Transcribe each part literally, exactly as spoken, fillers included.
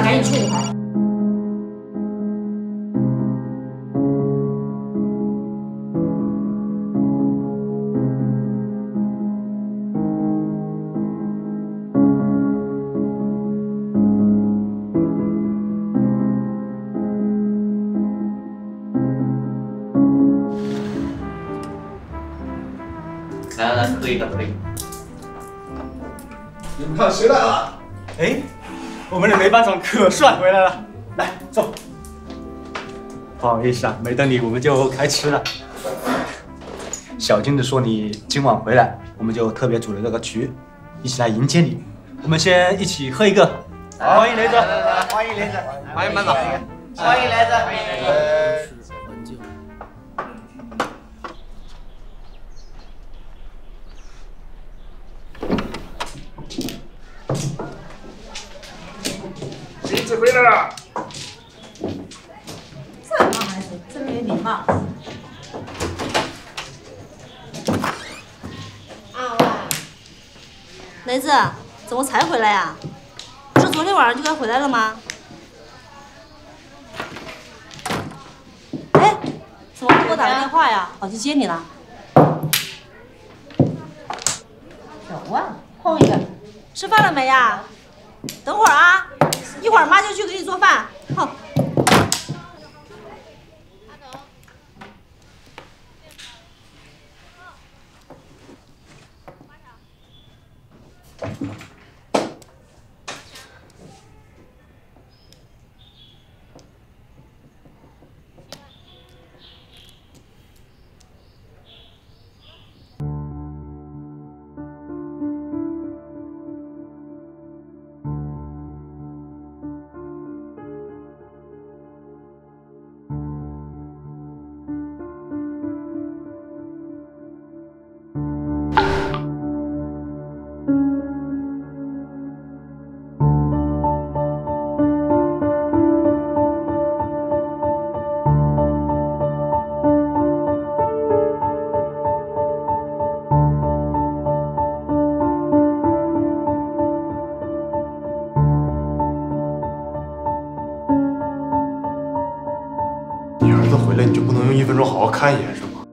赶紧处理开。 来来来，喝一个，喝一个。 你们看谁来了？ 哎，我们的雷班长可帅回来了，来坐。不好意思啊，没等你我们就开吃了。小金子说你今晚回来，我们就特别组了这个局，一起来迎接你。我们先一起喝一个，欢迎雷子， 欢迎雷子， 欢迎班长， 欢迎雷子，欢迎雷子。 谁子回来了？ 这帮孩子真没礼貌。 啊喂， 雷子，怎么才回来呀？不是昨天晚上就该回来了吗？哎，怎么不给我打个电话呀？跑去接你了。 走啊，碰一个。 吃饭了没呀？等会儿啊，一会儿妈就去给你做饭。哼。 回来你就不能用一分钟好好看一眼是吗？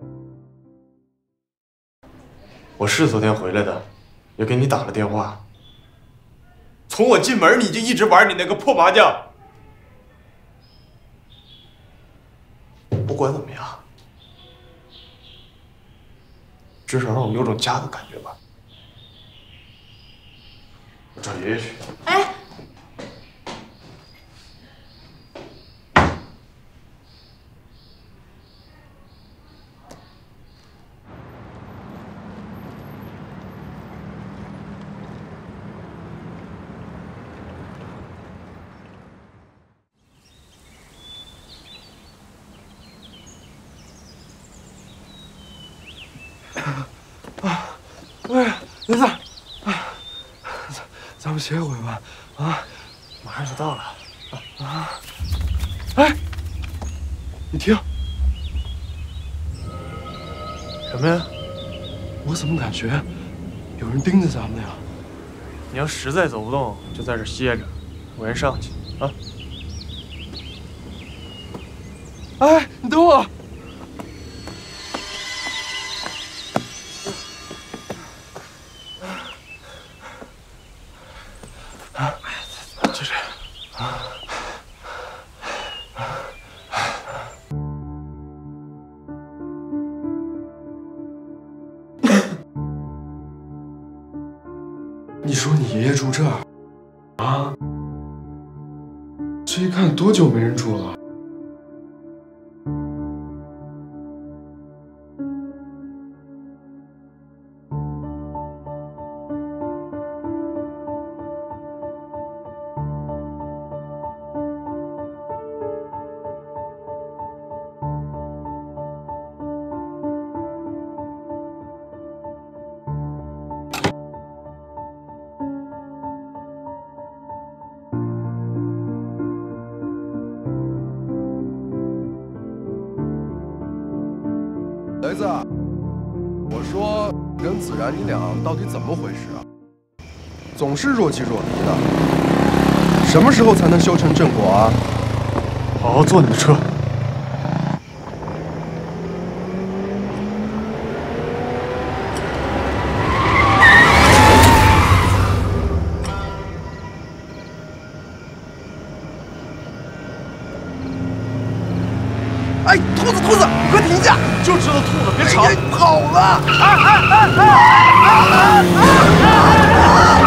我是昨天回来的，也给你打了电话。从我进门你就一直玩你那个破麻将。不管怎么样，至少让我们有种家的感觉吧。我找爷爷去。 哎。 啊，哎，雷子，啊，咱咱们歇会吧，啊，马上就到了，啊，哎，你听，什么呀？我怎么感觉有人盯着咱们呀？你要实在走不动，就在这歇着，我先上去啊。哎，你等我。就这样。你说你爷爷住这儿啊？这一看多久没人住了？ 雷子，我说跟子然你俩到底怎么回事啊？总是若即若离的， 什么时候才能修成正果啊？ 好好坐你的车。 哎，兔子，兔子，你快停下！ 就知道吐了，别吵！ 哎，跑了！啊啊啊啊啊啊！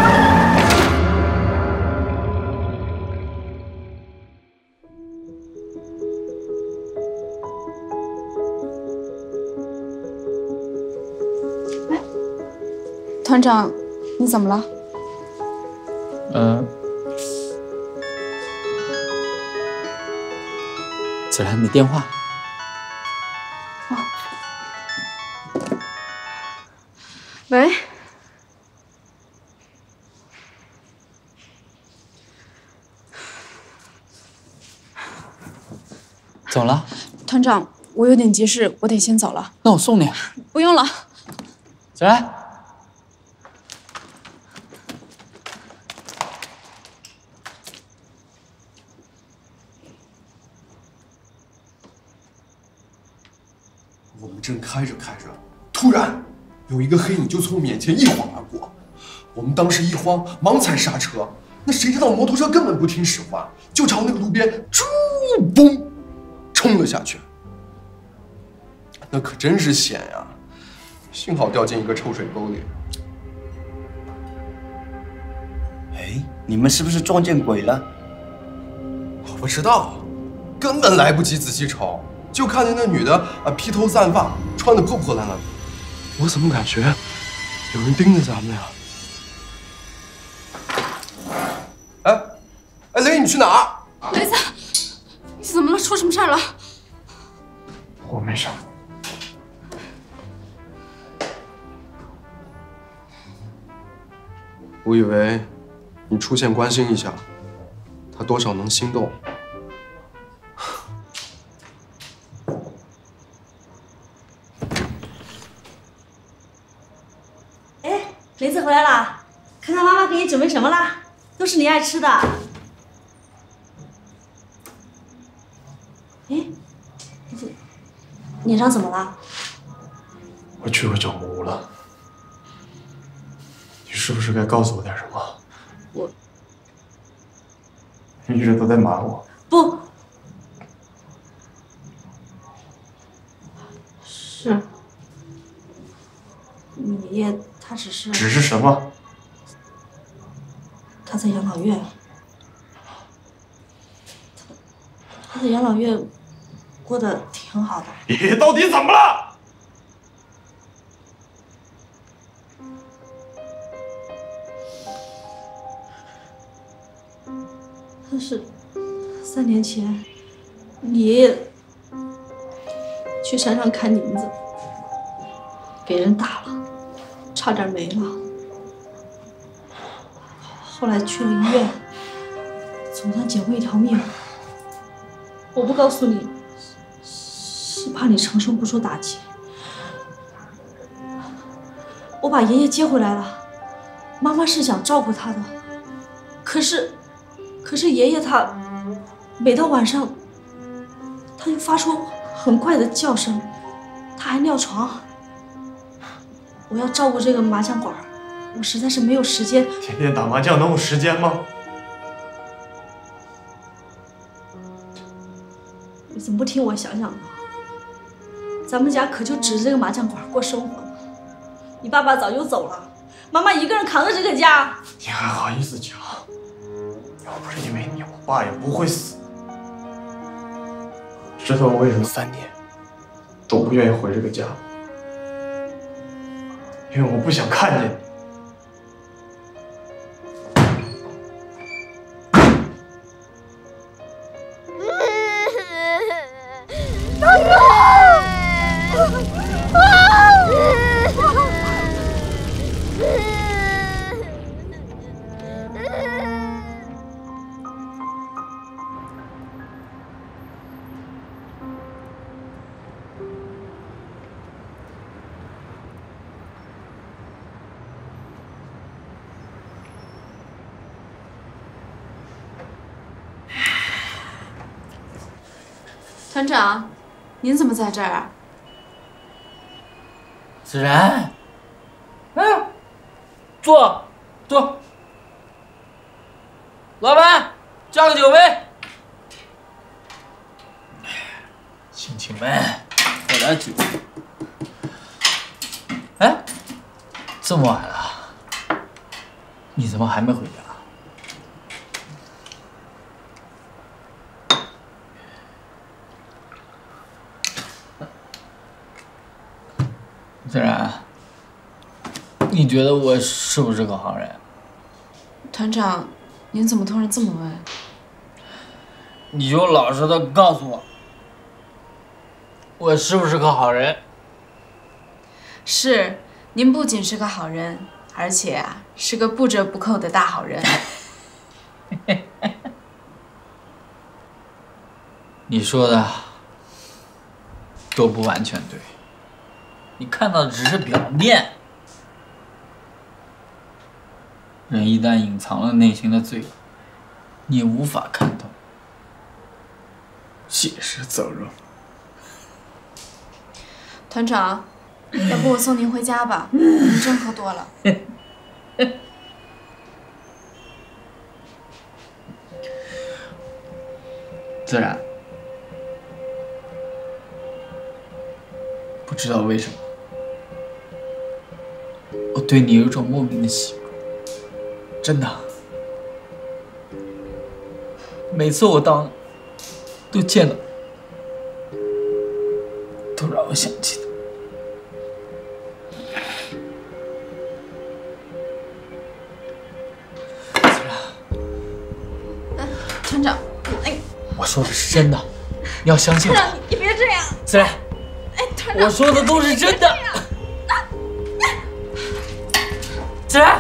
团长，你怎么了？ 嗯，子兰，你电话。 哦。喂。 怎么了？ 团长，我有点急事，我得先走了。 那我送你。 不用了。 子兰。 我们正开着开着，突然有一个黑影就从我面前一晃而过。我们当时一慌，忙踩刹车。那谁知道摩托车根本不听使唤，就朝那个路边猪嘣冲了下去。那可真是险呀！幸好掉进一个臭水沟里。 哎，你们是不是撞见鬼了？ 我不知道，根本来不及仔细瞅。就看见那女的啊，披头散发，穿的破破烂烂的。 我怎么感觉有人盯着咱们呀？ 哎，哎，雷，你去哪儿？ 雷子，你怎么了？出什么事儿了？ 我没事。 我以为你出现关心一下，他多少能心动。 雷子回来啦，看看妈妈给你准备什么啦，都是你爱吃的。哎，雷子，脸上怎么了？ 我去过九牧了，你是不是该告诉我点什么？ 我， 你一直都在瞒我。 不，是，你爷爷他只是…… 只是什么？ 他在养老院。他他在养老院过得挺好的。 爷爷到底怎么了？ 他是三年前，你爷爷去山上看林子，给人打了，差点没了。后来去了医院，总算捡回一条命。我不告诉你，是怕你承受不住打击。我把爷爷接回来了，妈妈是想照顾他的，可是，可是爷爷他每到晚上，他就发出很怪的叫声，他还尿床。我要照顾这个麻将馆，我实在是没有时间。 天天打麻将能有时间吗？ 你怎么不听我想想呢？咱们家可就指着这个麻将馆过生活呢。你爸爸早就走了，妈妈一个人扛着这个家。 你还好意思讲？要不是因为你，我爸也不会死。知道我为什么三年都不愿意回这个家？因为我不想看见你。 团长，您怎么在这儿啊？ 子然，嗯，坐，坐。老板，加个酒杯。亲戚们，喝点酒。哎，这么晚了，你怎么还没回家？子然，你觉得我是不是个好人？ 团长，您怎么突然这么问？ 你就老实的告诉我，我是不是个好人？ 是，您不仅是个好人，而且啊，是个不折不扣的大好人。 你说的都不完全对，你看到的只是表面。人一旦隐藏了内心的罪恶，你也无法看透，解释走肉。 团长，要不我送您回家吧，您真喝多了。 自然，不知道为什么，我对你有一种莫名的喜欢，真的。每次我当都见到，都让我想起他。 团长，哎， 我说的是真的，你要相信我。 团长，你别这样。 自然， 哎，团长， 我说的都是真的。自然。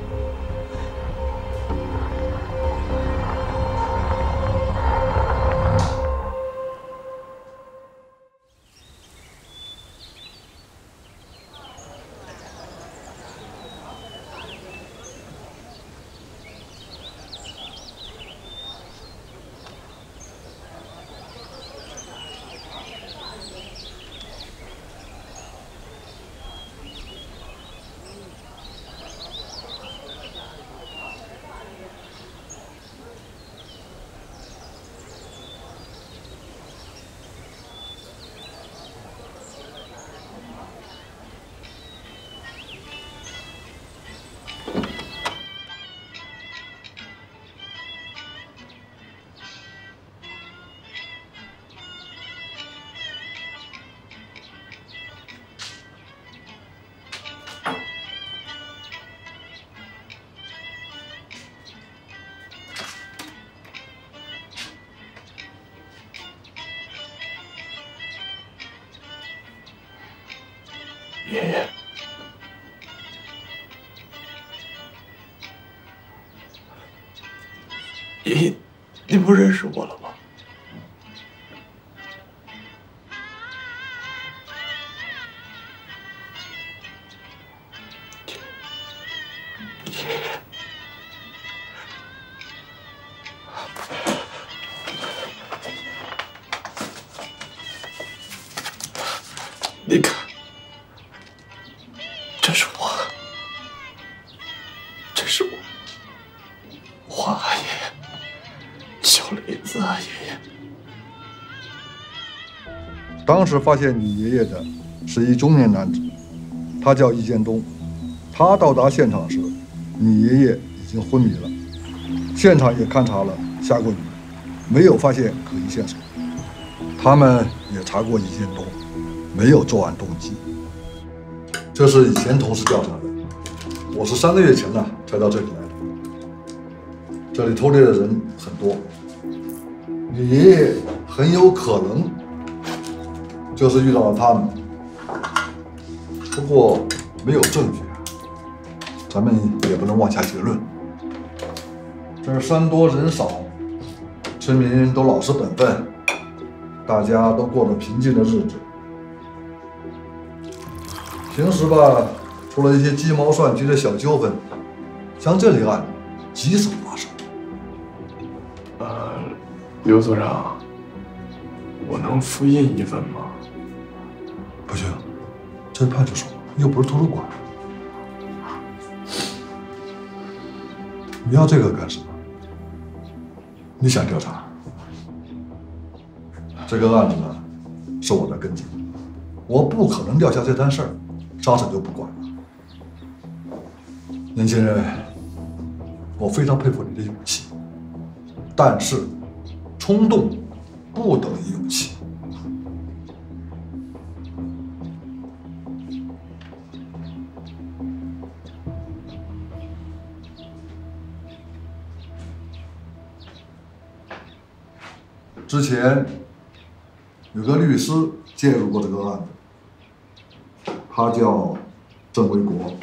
爷爷，爷爷，你不认识我了吗？爷爷，你看。这是我，这是我，我啊爷爷，小雷子啊爷爷。 当时发现你爷爷的是一中年男子，他叫易建东。他到达现场时，你爷爷已经昏迷了。现场也勘察了，下过雨，没有发现可疑线索。他们也查过易建东，没有作案动机。这是以前同事调查的，我是三个月前呢才到这里来的。这里偷猎的人很多，你爷爷很有可能就是遇到了他们，不过没有证据，咱们也不能妄下结论。这儿山多人少，村民都老实本分，大家都过着平静的日子。平时吧，除了一些鸡毛蒜皮的小纠纷，像这类案极少发生。 呃，刘组长， 我能复印一份吗？ 不行，这是派出所，又不是图书馆。你要这个干什么？你想调查？这个案子呢，是我在跟进，我不可能撂下这摊事儿，扎手就不管了。年轻人，我非常佩服你的勇气，但是冲动不等于勇气。之前有个律师介入过这个案子，他叫郑维国。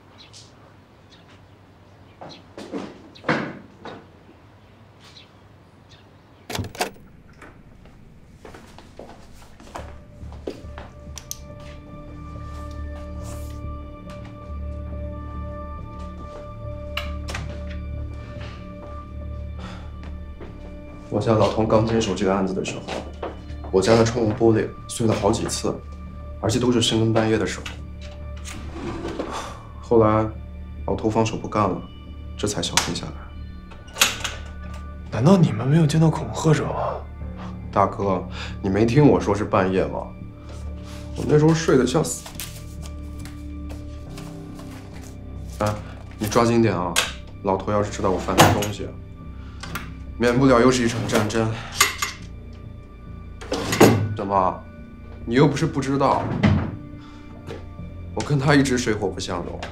我家老童刚接手这个案子的时候，我家的窗户玻璃碎了好几次，而且都是深更半夜的时候。后来，老头放手不干了，这才消停下来。 难道你们没有见到恐吓者吗？ 大哥，你没听我说是半夜吗？我那时候睡得像死。哎，你抓紧点啊！老头要是知道我翻他东西，免不了又是一场战争。怎么，你又不是不知道，我跟他一直水火不相容。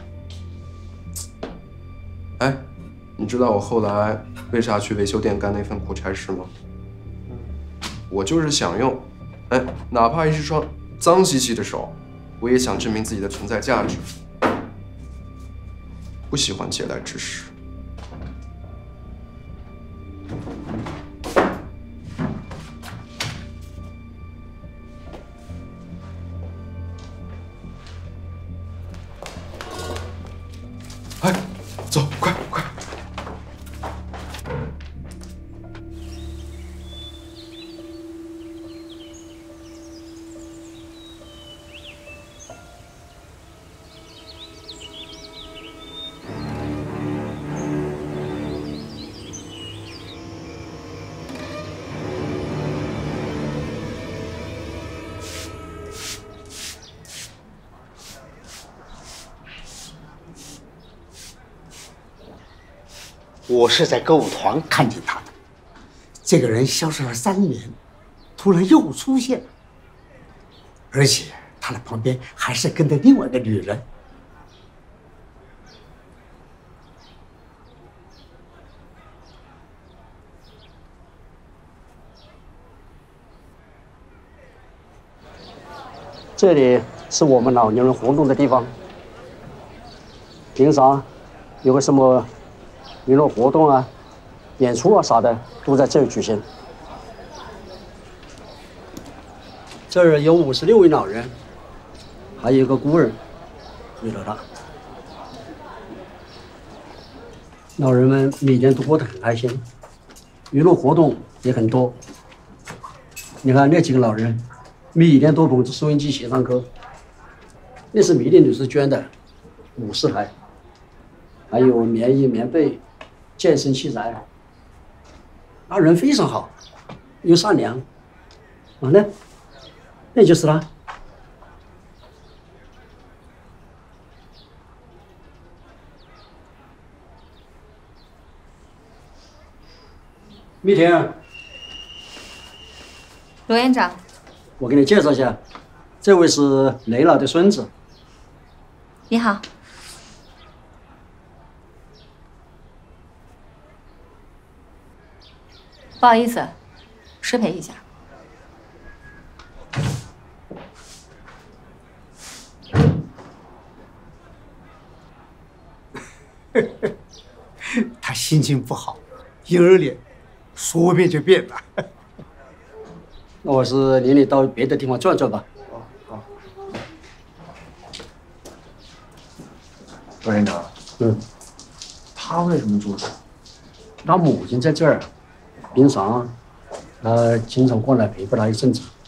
哎，你知道我后来为啥去维修店干那份苦差事吗？我就是想用，哎，哪怕一双脏兮兮的手，我也想证明自己的存在价值。不喜欢嗟来之食。哎，走，快快！ 我是在歌舞团看见他的。这个人消失了三年，突然又出现了，而且他的旁边还是跟着另外一个女人。这里是我们老年人活动的地方，平常有个什么娱乐活动啊、演出啊啥的，都在这儿举行。这儿有五十六位老人，还有一个孤儿，为了他，老人们每天都过得很开心，娱乐活动也很多。你看那几个老人，每天都捧着收音机写上歌，那是米粒女士捐的五十台，还有棉衣、棉被、健身器材。那人非常好，又善良。啊，那那就是他。蜜婷， 罗院长， 我给你介绍一下，这位是雷老的孙子。 你好。不好意思，失陪一下。 他心情不好，婴儿脸说变就变了。那我是领你到别的地方转转吧。 好。罗院长， 嗯， 他为什么住这？ 他母亲在这儿，平常他经常过来陪伴他一阵子。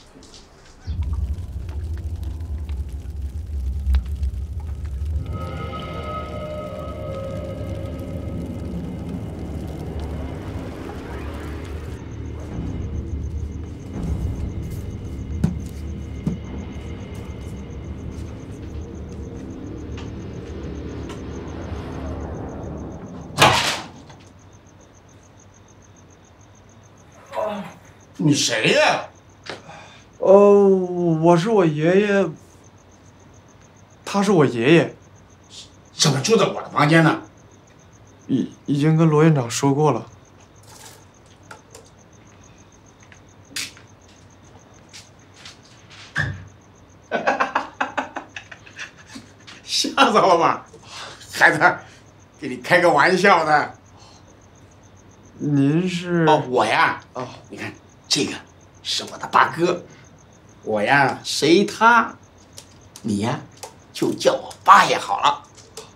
你谁呀？ 呃，我是我爷爷，他是我爷爷。 怎么住在我的房间呢？ 已已经跟罗院长说过了。 吓着了吧，孩子，给你开个玩笑的。 您是？ 哦，我呀。 哦， 你看这个是我的八哥，我呀随他，你呀就叫我八爷好了。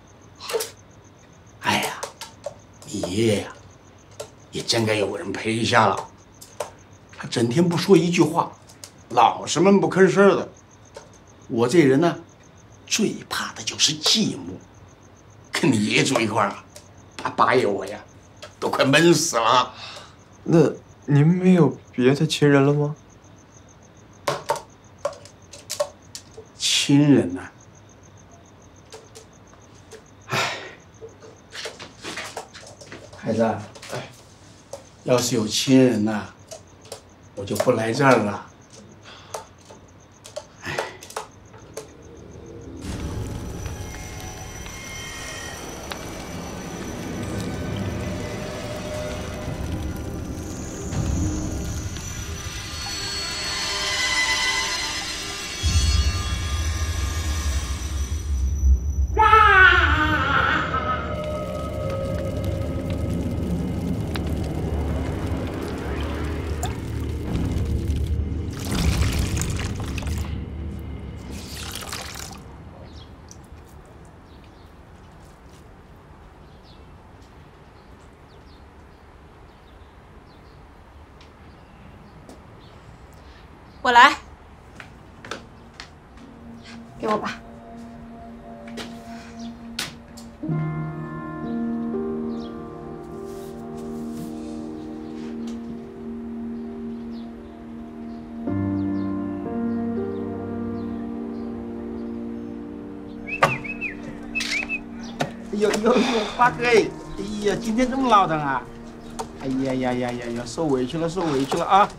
哎呀，你爷爷呀，也真该有人陪一下了。他整天不说一句话，老是闷不吭声的。我这人呢，最怕的就是寂寞。跟你爷爷住一块儿啊，他八爷我呀，都快闷死了。 那您没有别的亲人了吗？ 亲人呢、啊？唉，孩子，哎，要是有亲人呐、啊，我就不来这儿了。 我来，给我吧。 呦呦呦，八哥哎，哎呀，今天这么闹腾啊！哎呀呀呀呀呀，受委屈了，受委屈了啊！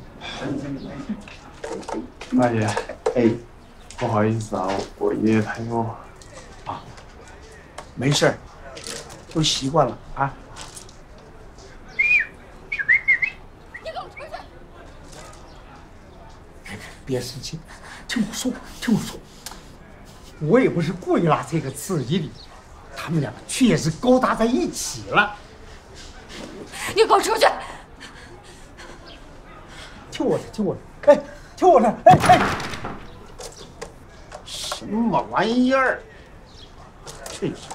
大爷，哎，不好意思啊，我爷爷太弱啊，没事儿，都习惯了啊。 你给我出去！ 别生气，听我说，听我说，我也不是故意拉这个刺激你，他们两个确实勾搭在一起了。 你给我出去！ 听我的，听我的，哎。听我的，哎哎，什么玩意儿？真是！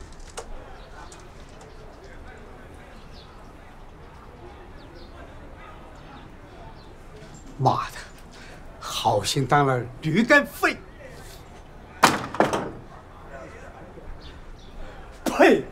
妈的，好心当了驴肝肺！呸！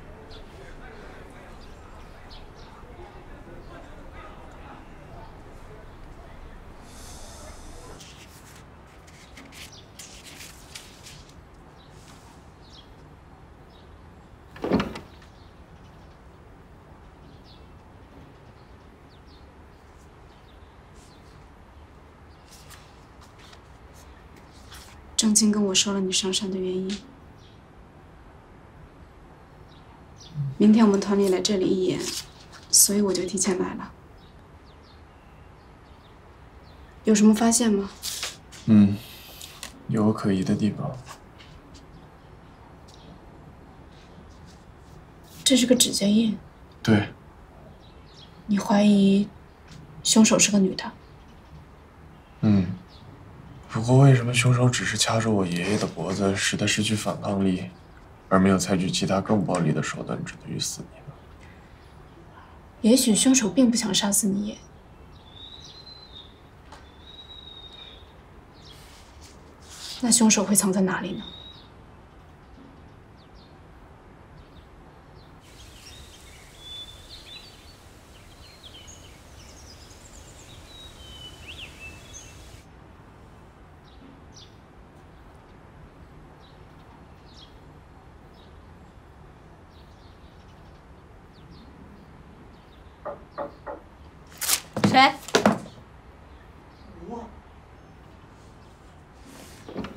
张青跟我说了你上山的原因。明天我们团里来这里义演，所以我就提前来了。有什么发现吗？ 嗯，有可疑的地方。 这是个指甲印。 对。 你怀疑凶手是个女的？ 嗯。不过，为什么凶手只是掐住我爷爷的脖子，使他失去反抗力，而没有采取其他更暴力的手段，置他于死地呢？ 也许凶手并不想杀死你爷。那凶手会藏在哪里呢？ 谁？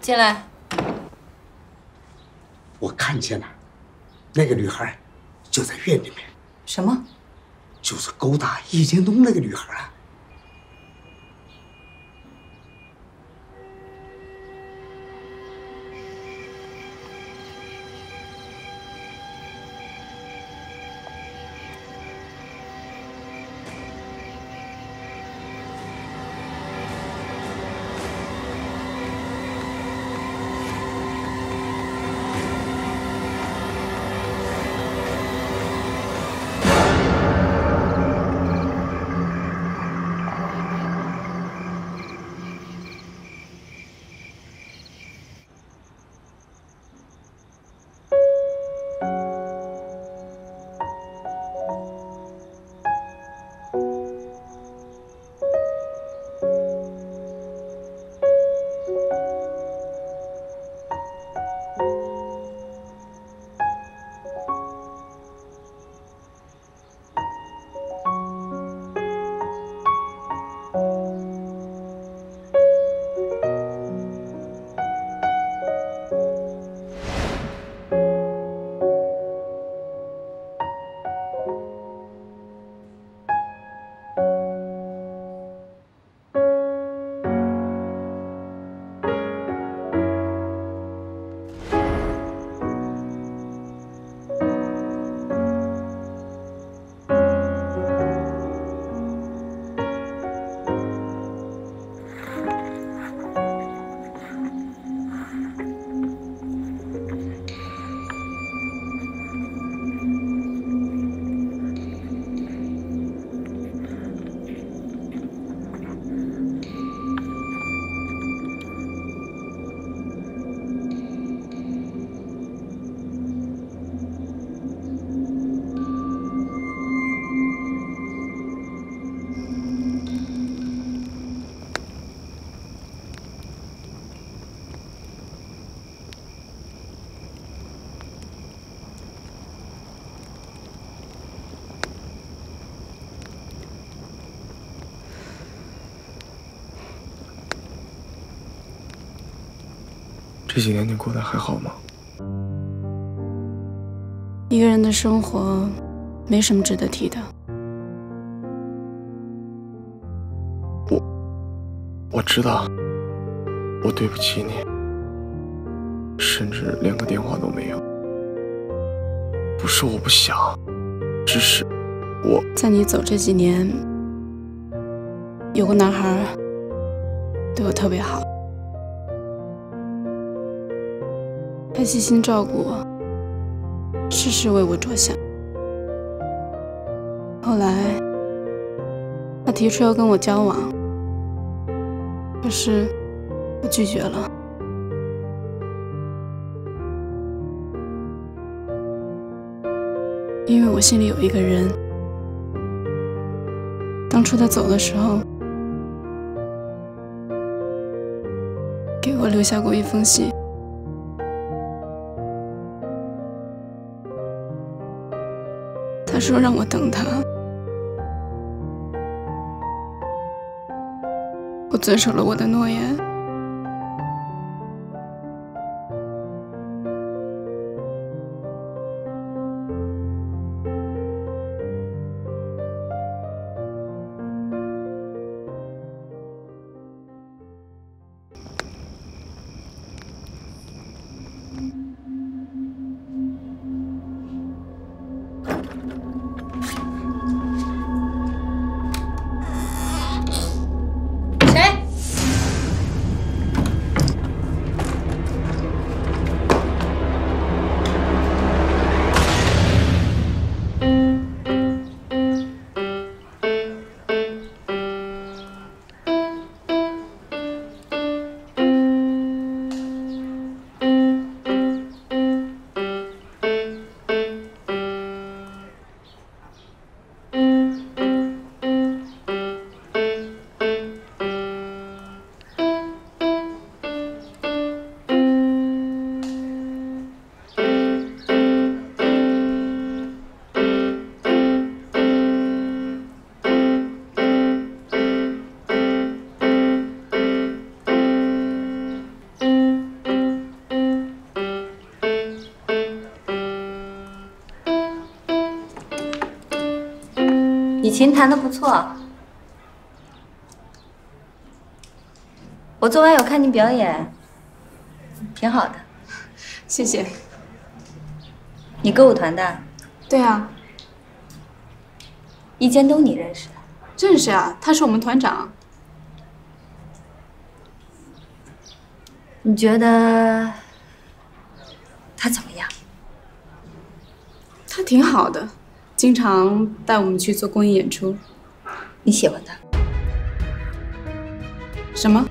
进来。 我看见了，那个女孩就在院里面。 什么？ 就是勾搭易建东那个女孩啊。 这几年你过得还好吗？ 一个人的生活没什么值得提的。 我我知道，我对不起你，甚至连个电话都没有。不是我不想，只是我在你走这几年，有个男孩对我特别好。 他细心照顾我，事事为我着想。后来，他提出要跟我交往，可是我拒绝了。因为我心里有一个人，当初他走的时候，给我留下过一封信。 他说让我等他，我遵守了我的诺言。 琴弹得不错，我昨晚有看你表演，挺好的。 谢谢。 你歌舞团的？ 对啊。 易建东你认识？ 认识啊，他是我们团长。 你觉得他怎么样？ 他挺好的，经常带我们去做公益演出。 你喜欢他？ 什么？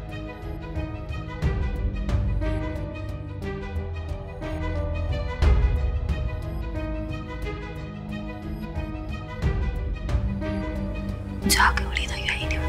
你最好给我离得远一点。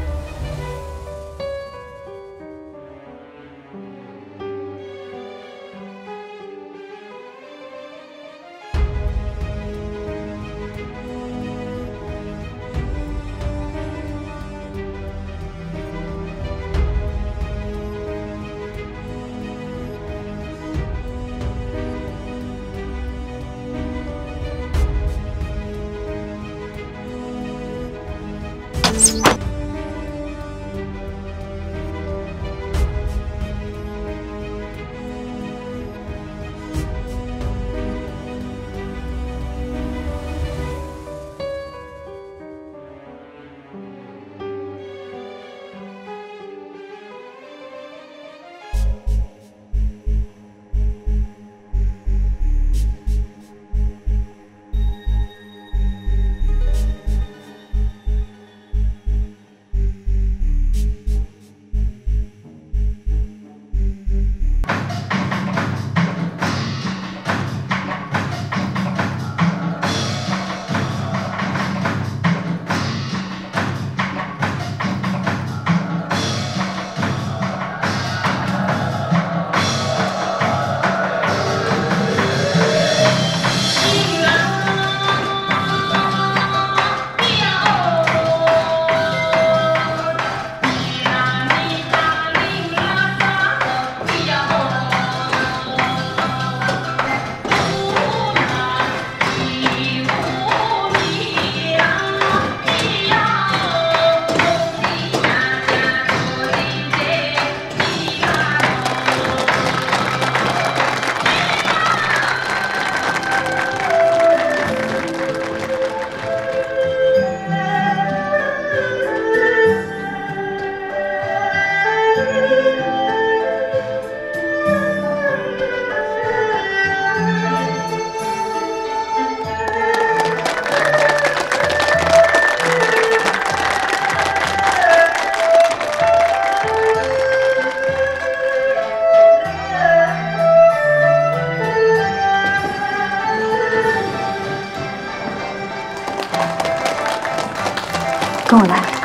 跟我来。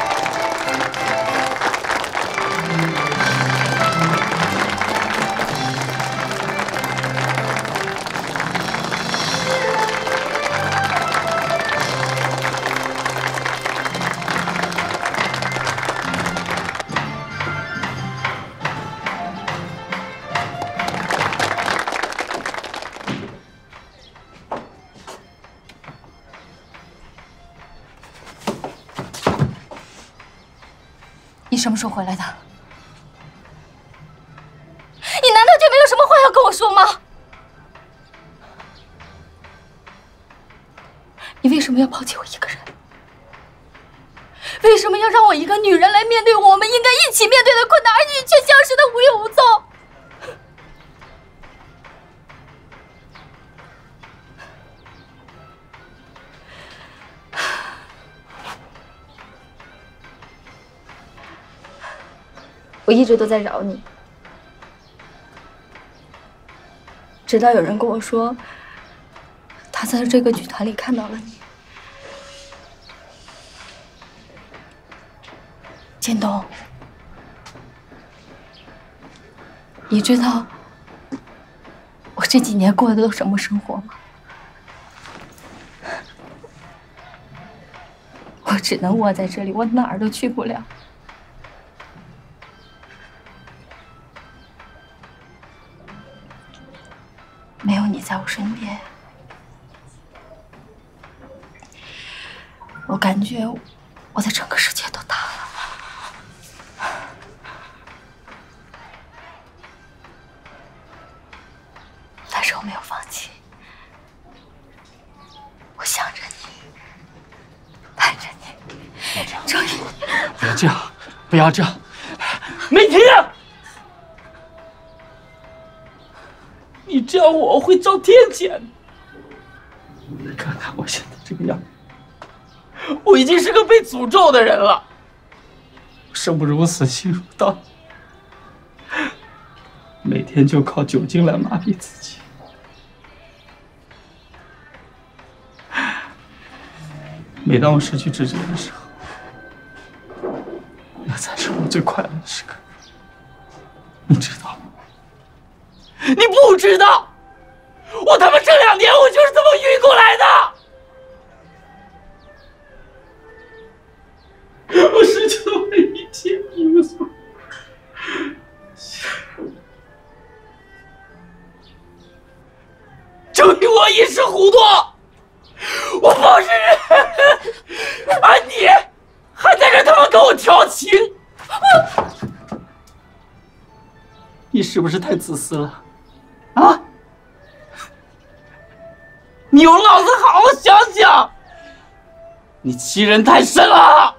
你什么时候回来的？你难道就没有什么话要跟我说吗？你为什么要抛弃我一个人？为什么要让我一个女人来面对我们应该一起面对的困难，而你却消失的无影无踪？我一直都在扰你，直到有人跟我说，他在这个剧团里看到了你。建东，你知道我这几年过的都什么生活吗？我只能窝在这里，我哪儿都去不了。没有你在我身边， 我感觉我的整个世界都塌了。但是我没有放弃，我想着你，盼着你，终于， 不要这样，不要这样，美婷，你这样我会遭天谴。你看看我现在这个样子，我已经是个被诅咒的人了。生不如死，死如刀，每天就靠酒精来麻痹自己。每当我失去知觉的时候，那才是我最快乐的时刻。你知道吗？你不知道，我他妈这两年我就是这么晕过来的。我失去了我的一切，一无所有。正因我一时糊涂，我不是人，而你还在这他妈跟我调情，你是不是太自私了？啊！你有脑子好好想想，你欺人太甚了。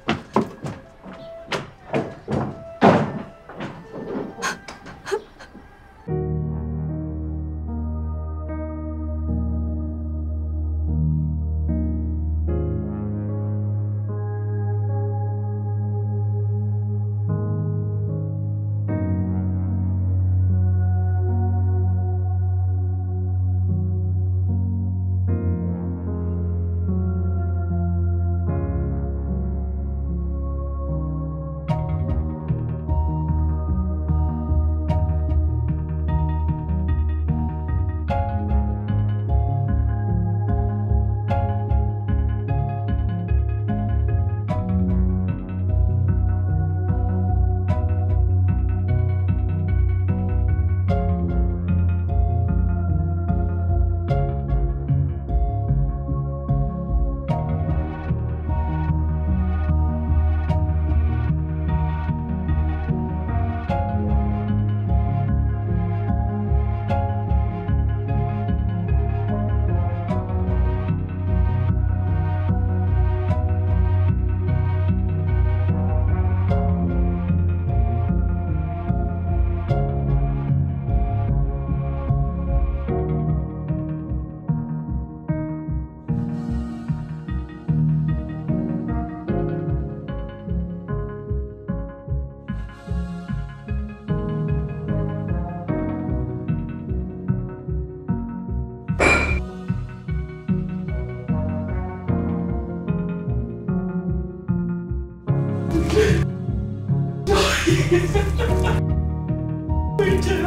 魏晨，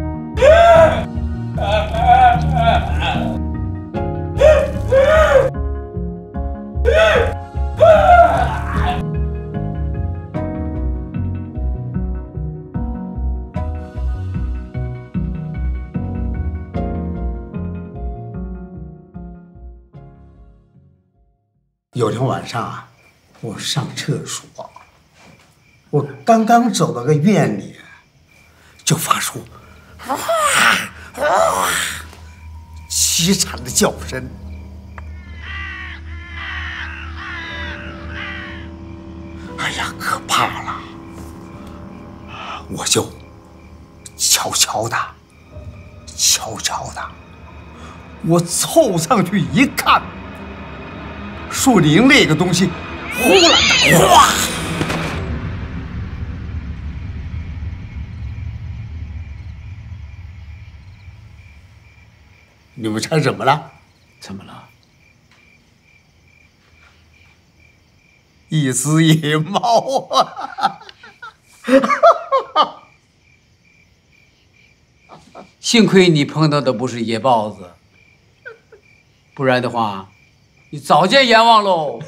有天晚上啊，我上厕所，我刚刚走到个院里，就发出啊啊凄惨的叫声。哎呀，可怕了！我就悄悄的、悄悄的，我凑上去一看。树林那个东西忽然的哗，你们猜怎么了？ 怎么了？ 一只野猫啊！ 幸亏你碰到的不是野豹子，不然的话。你早见阎王喽！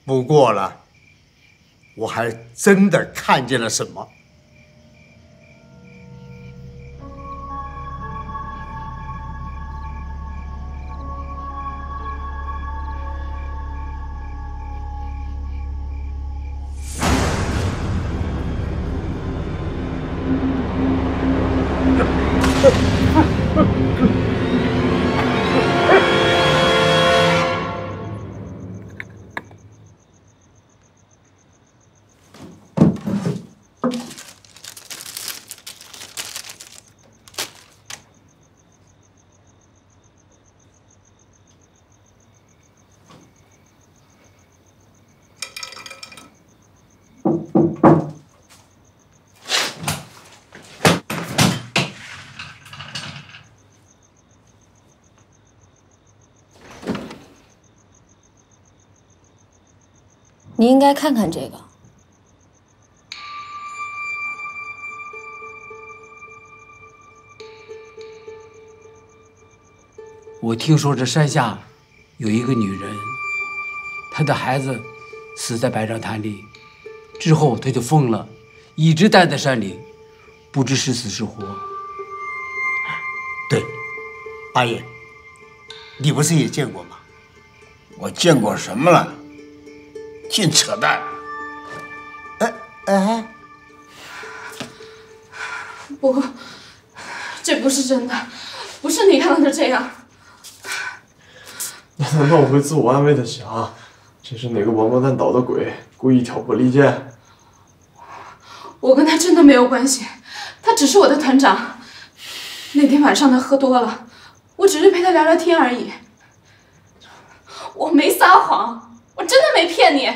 不过了，我还真的看见了什么。 你应该看看这个。 我听说这山下有一个女人，她的孩子死在百丈潭里，之后她就疯了，一直待在山里，不知是死是活。 对，八爷，你不是也见过吗？ 我见过什么了？净扯淡！ 哎哎， 不，这不是真的，不是你看到的这样。 那难道我会自我安慰的想，这是哪个王八蛋捣的鬼，故意挑拨离间？ 我跟他真的没有关系，他只是我的团长。那天晚上他喝多了，我只是陪他聊聊天而已。我没撒谎，我真的没骗你。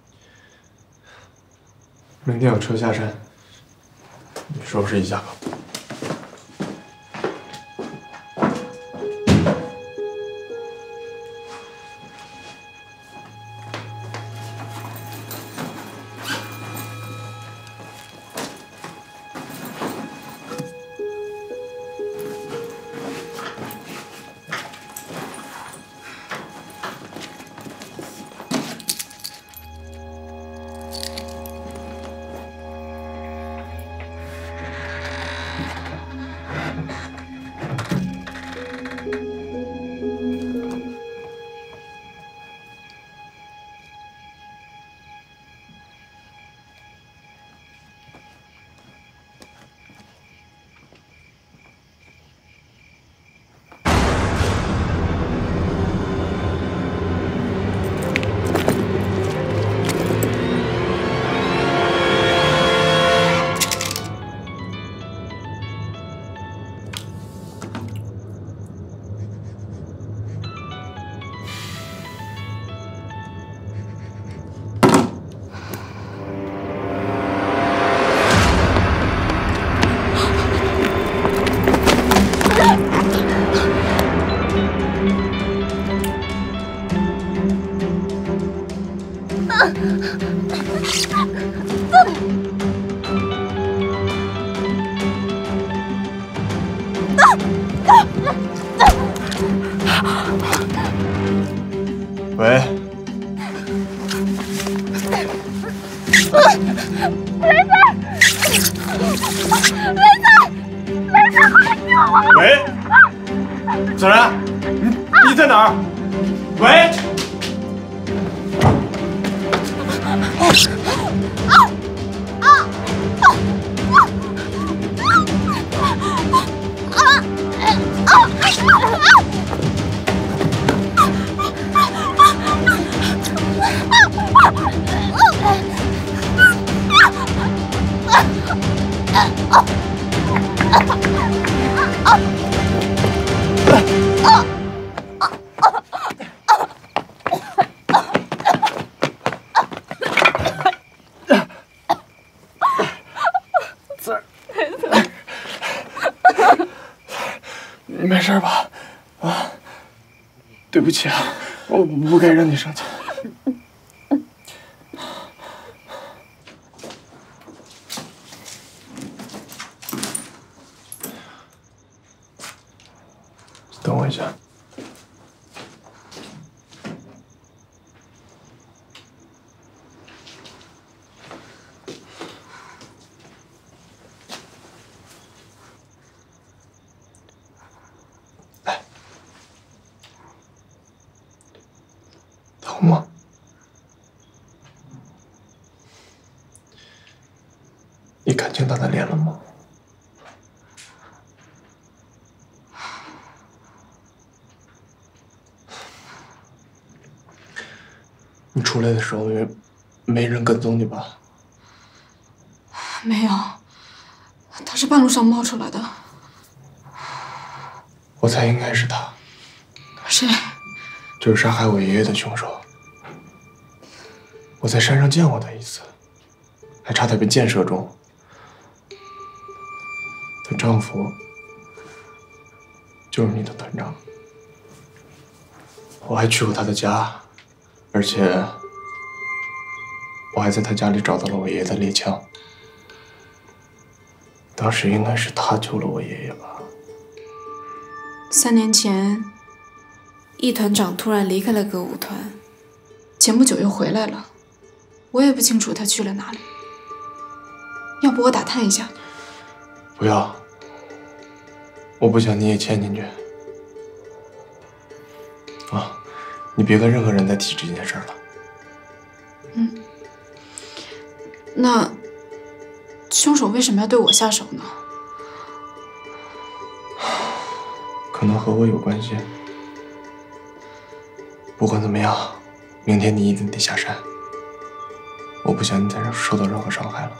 明天有车下山，你收拾一下吧。喂， 雷子，雷子，雷子，快救我！ 喂，小然，你你在哪儿？喂。你没事吧？啊，对不起啊，我不该让你生气。等我一下。 疼吗？你看清他的脸了吗？你出来的时候也没人跟踪你吧？ 没有，他是半路上冒出来的。 我猜应该是他。 谁？ 就是杀害我爷爷的凶手。我在山上见过他一次，还差点被箭射中。她丈夫就是你的团长。我还去过他的家，而且我还在他家里找到了我爷爷的猎枪。当时应该是他救了我爷爷吧。 三年前，易团长突然离开了歌舞团，前不久又回来了，我也不清楚他去了哪里。要不我打探一下？ 不要，我不想你也牵进去。啊，你别跟任何人再提这件事了。 嗯。那凶手为什么要对我下手呢？ 可能和我有关系。不管怎么样，明天你一定得下山。我不想你再受到任何伤害了。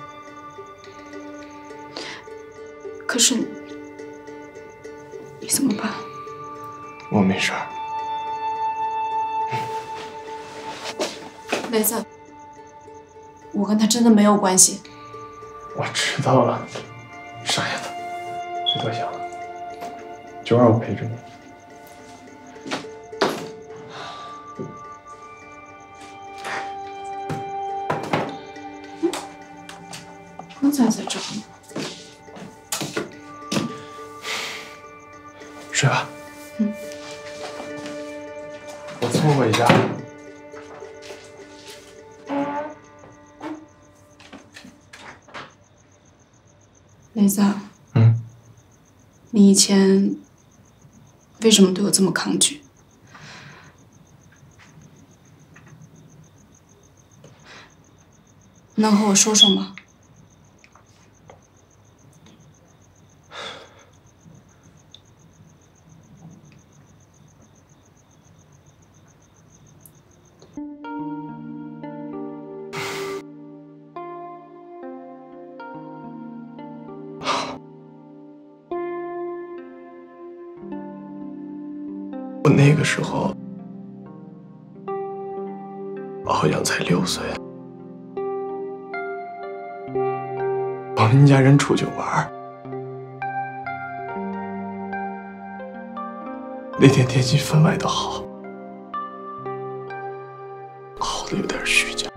可是你怎么办？ 我没事儿。 雷子，我跟他真的没有关系。 我知道了，傻丫头，别多想了，就让我陪着你。 刚才在这儿呢。 睡吧。 嗯。 我凑合一下。 雷子， 嗯， 你以前为什么对我这么抗拒？能和我说说吗？ 我那个时候好像才六岁，我们一家人出去玩，那天天气分外的好，好的有点虚假。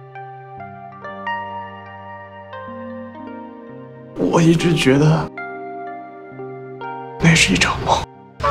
我一直觉得那是一场梦。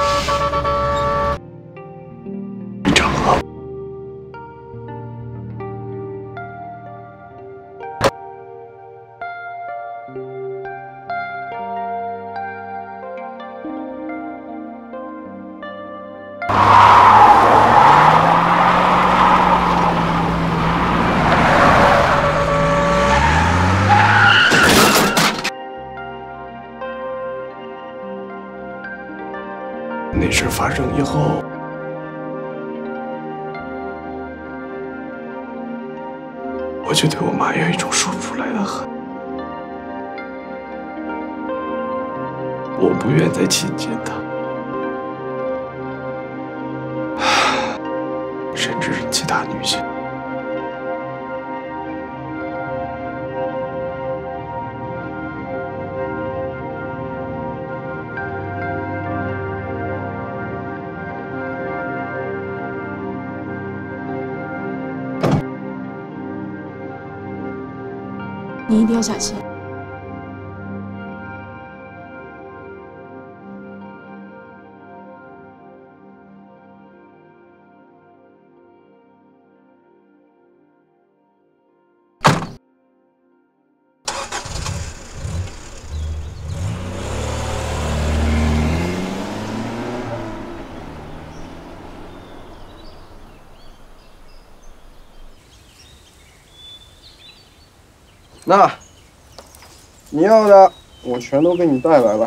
那事发生以后，我就对我妈有一种说不出来的恨。我不愿再亲近她，甚至是其他女性。 你一定要小心。 那你要的我全都给你带来了，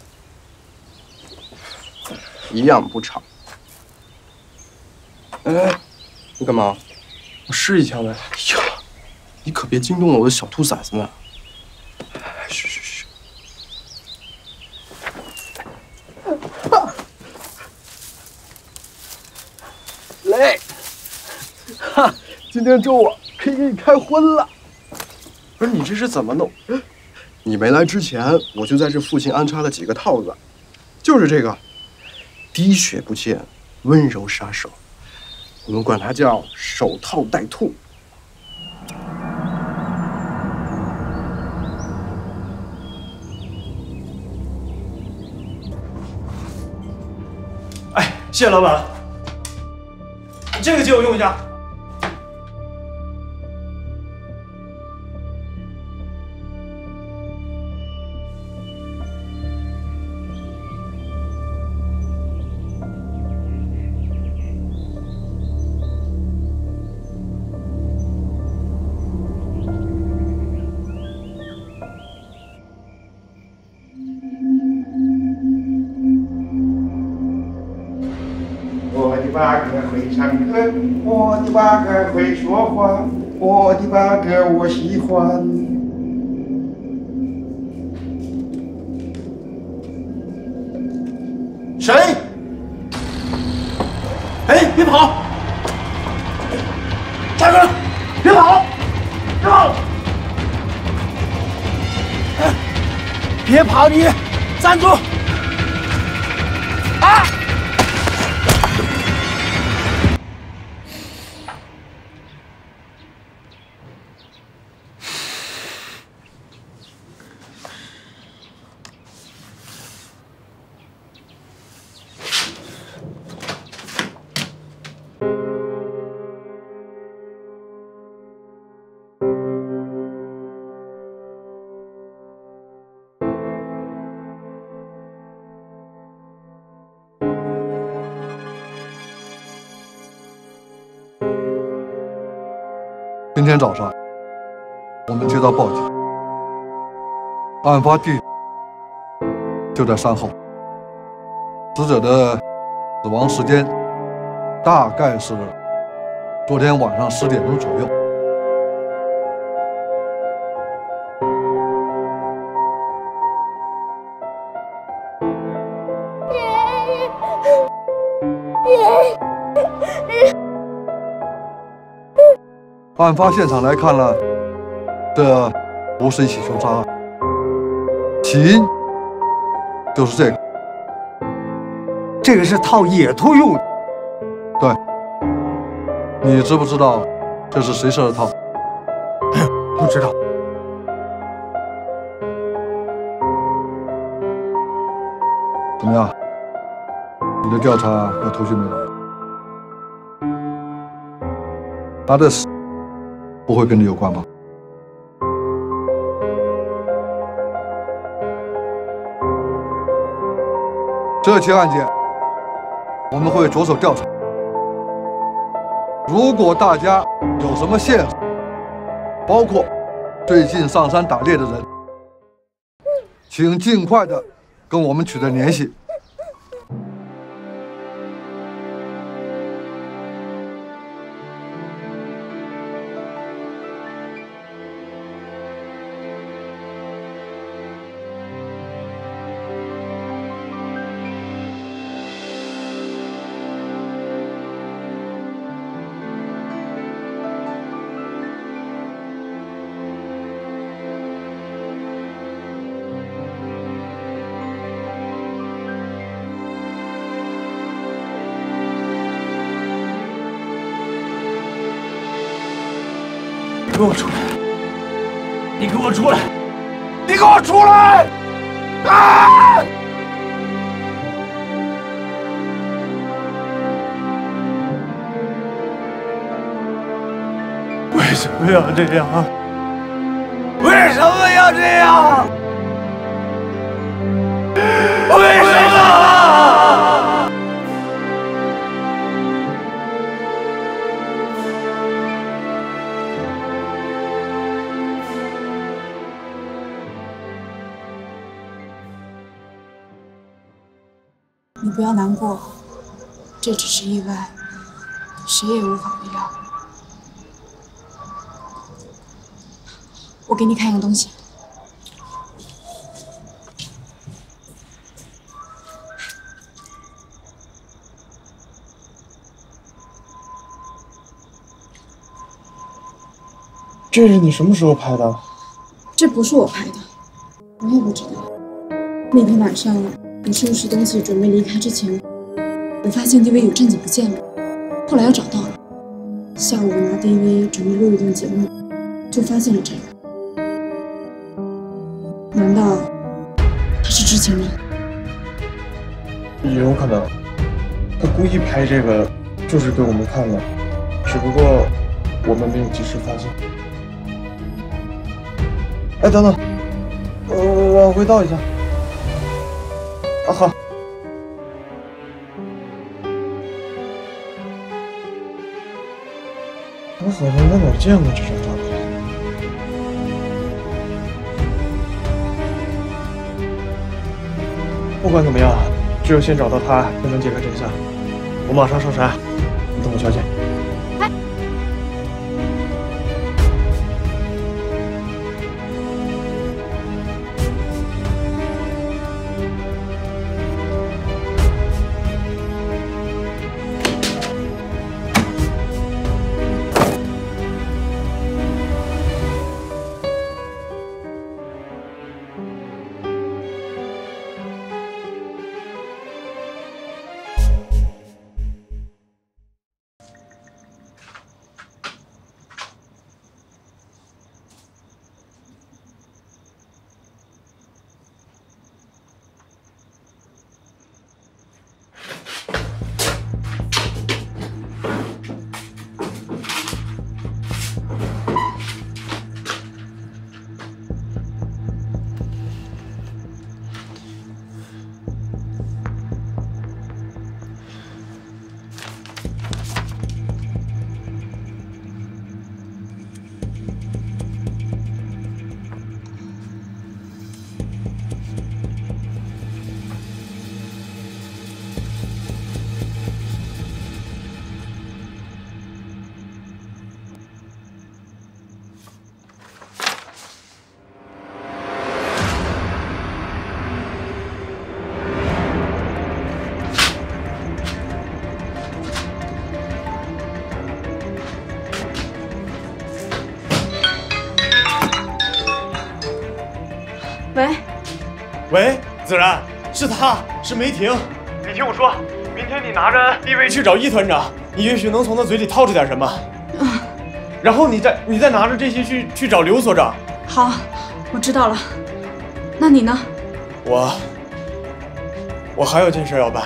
一样不差。哎，你干嘛？我试一下呗。哎呀，你可别惊动了我的小兔崽子们。嘘嘘嘘。雷，哈，今天周我可以给你开荤了。不是你这是怎么弄？你没来之前，我就在这附近安插了几个套子，就是这个，滴血不见，温柔杀手，我们管它叫手套带兔。 哎，谢谢老板，这个借我用一下。 八哥会唱歌，我的八哥会说话，我的八哥我喜欢。谁？哎，别跑！站住！别跑！别跑！哎，别跑！你站住！啊！ 今天早上，我们接到报警，案发地就在山后，死者的死亡时间大概是昨天晚上十点钟左右。案发现场来看了，这不是一起凶杀案，起因就是这个。 这个是套野兔用的。 对，你知不知道这是谁设的套？ 不知道。 怎么样？你的调查有头绪没有？他的死不会跟你有关吧？这起案件我们会着手调查。如果大家有什么线索，包括最近上山打猎的人，请尽快的跟我们取得联系。 给我出来！你给我出来！你给我出来！啊！ 为什么要这样？ 为什么要这样？为什么？ 你不要难过，这只是意外，谁也无法预料。我给你看样东西。 这是你什么时候拍的？ 这不是我拍的，我也不知道。那天晚上我收拾东西准备离开之前，我发现 D V 有阵子不见了，后来又找到了。下午我拿 D V 准备录一段节目，就发现了这个。难道他是知情人？ 有可能，他故意拍这个，就是给我们看的，只不过我们没有及时发现。哎，等等，呃，往回倒一下。啊，好。我好像在哪儿见过这张照片。不管怎么样，只有先找到他，才能解开真相。我马上上山，你等我消息。 喂， 喂，子然，是他，是梅婷。你听我说，明天你拿着 D V 去找一团长，你也许能从他嘴里套出点什么。 啊， 然后你再你再拿着这些去去找刘所长。 好，我知道了。那你呢？ 我我还有件事要办。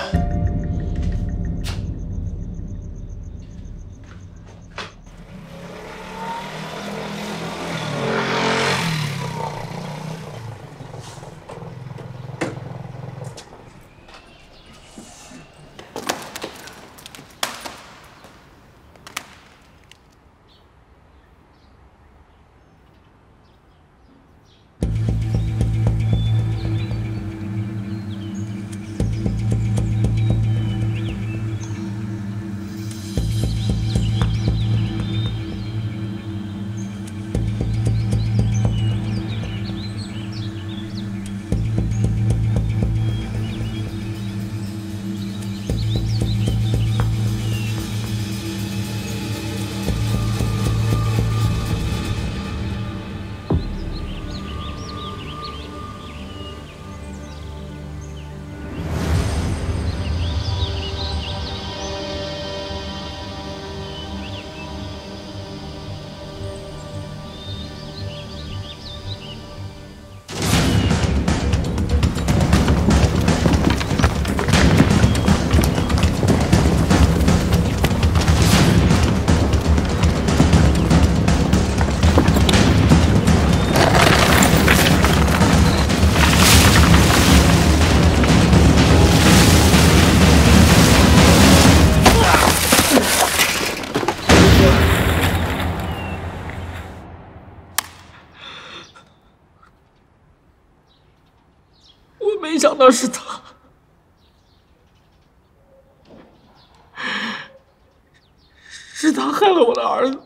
没想到是他， 了我的儿子，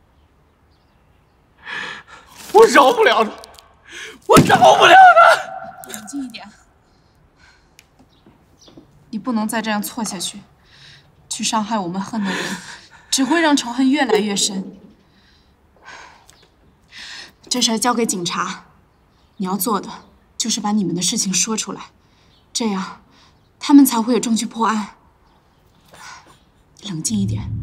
我饶不了他，我饶不了他。 冷静一点，你不能再这样错下去，去伤害我们恨的人，只会让仇恨越来越深。这事儿交给警察，你要做的就是把你们的事情说出来，这样他们才会有证据破案。冷静一点。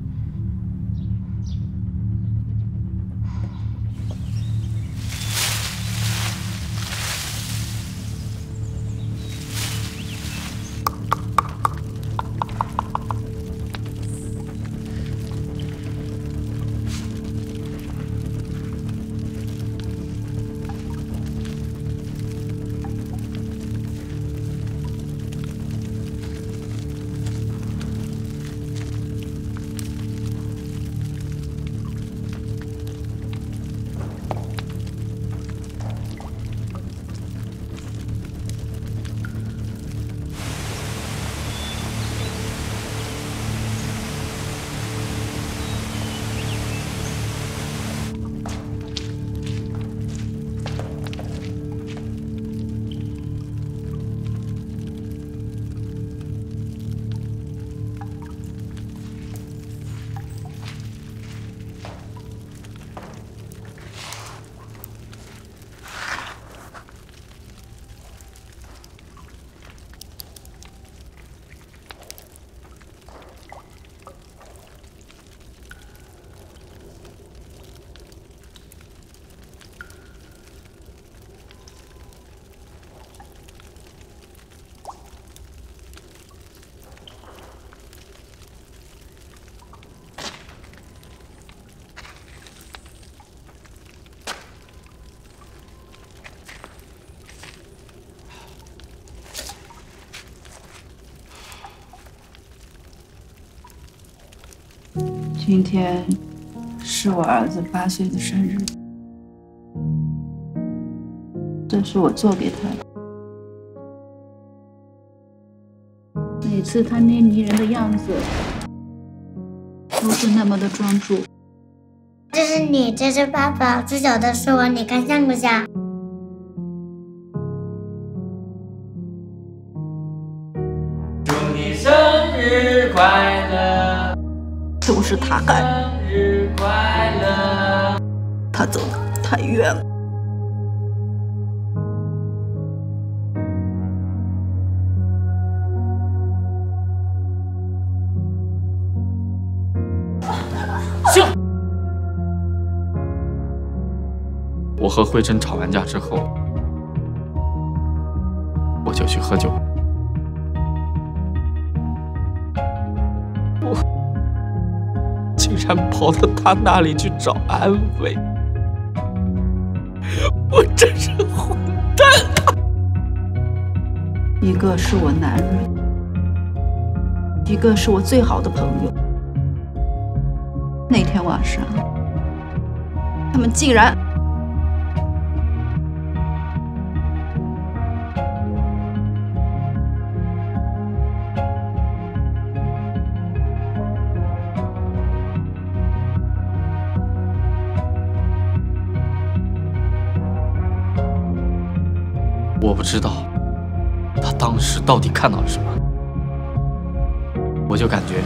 今天是我儿子八岁的生日，这是我做给他的。每次他那迷人的样子，都是那么的专注。 这是你，这是爸爸，最小的是我，你看像不像？ 祝你生日快乐！ 都是他干的， 生日快乐！ 他走得太远了。 行。我和慧珍吵完架之后，我就去喝酒。我竟然跑到他那里去找安慰，我真是混蛋啊！ 一个是我男人，一个是我最好的朋友。那天晚上，他们竟然…… 我不知道他当时到底看到了什么，我就感觉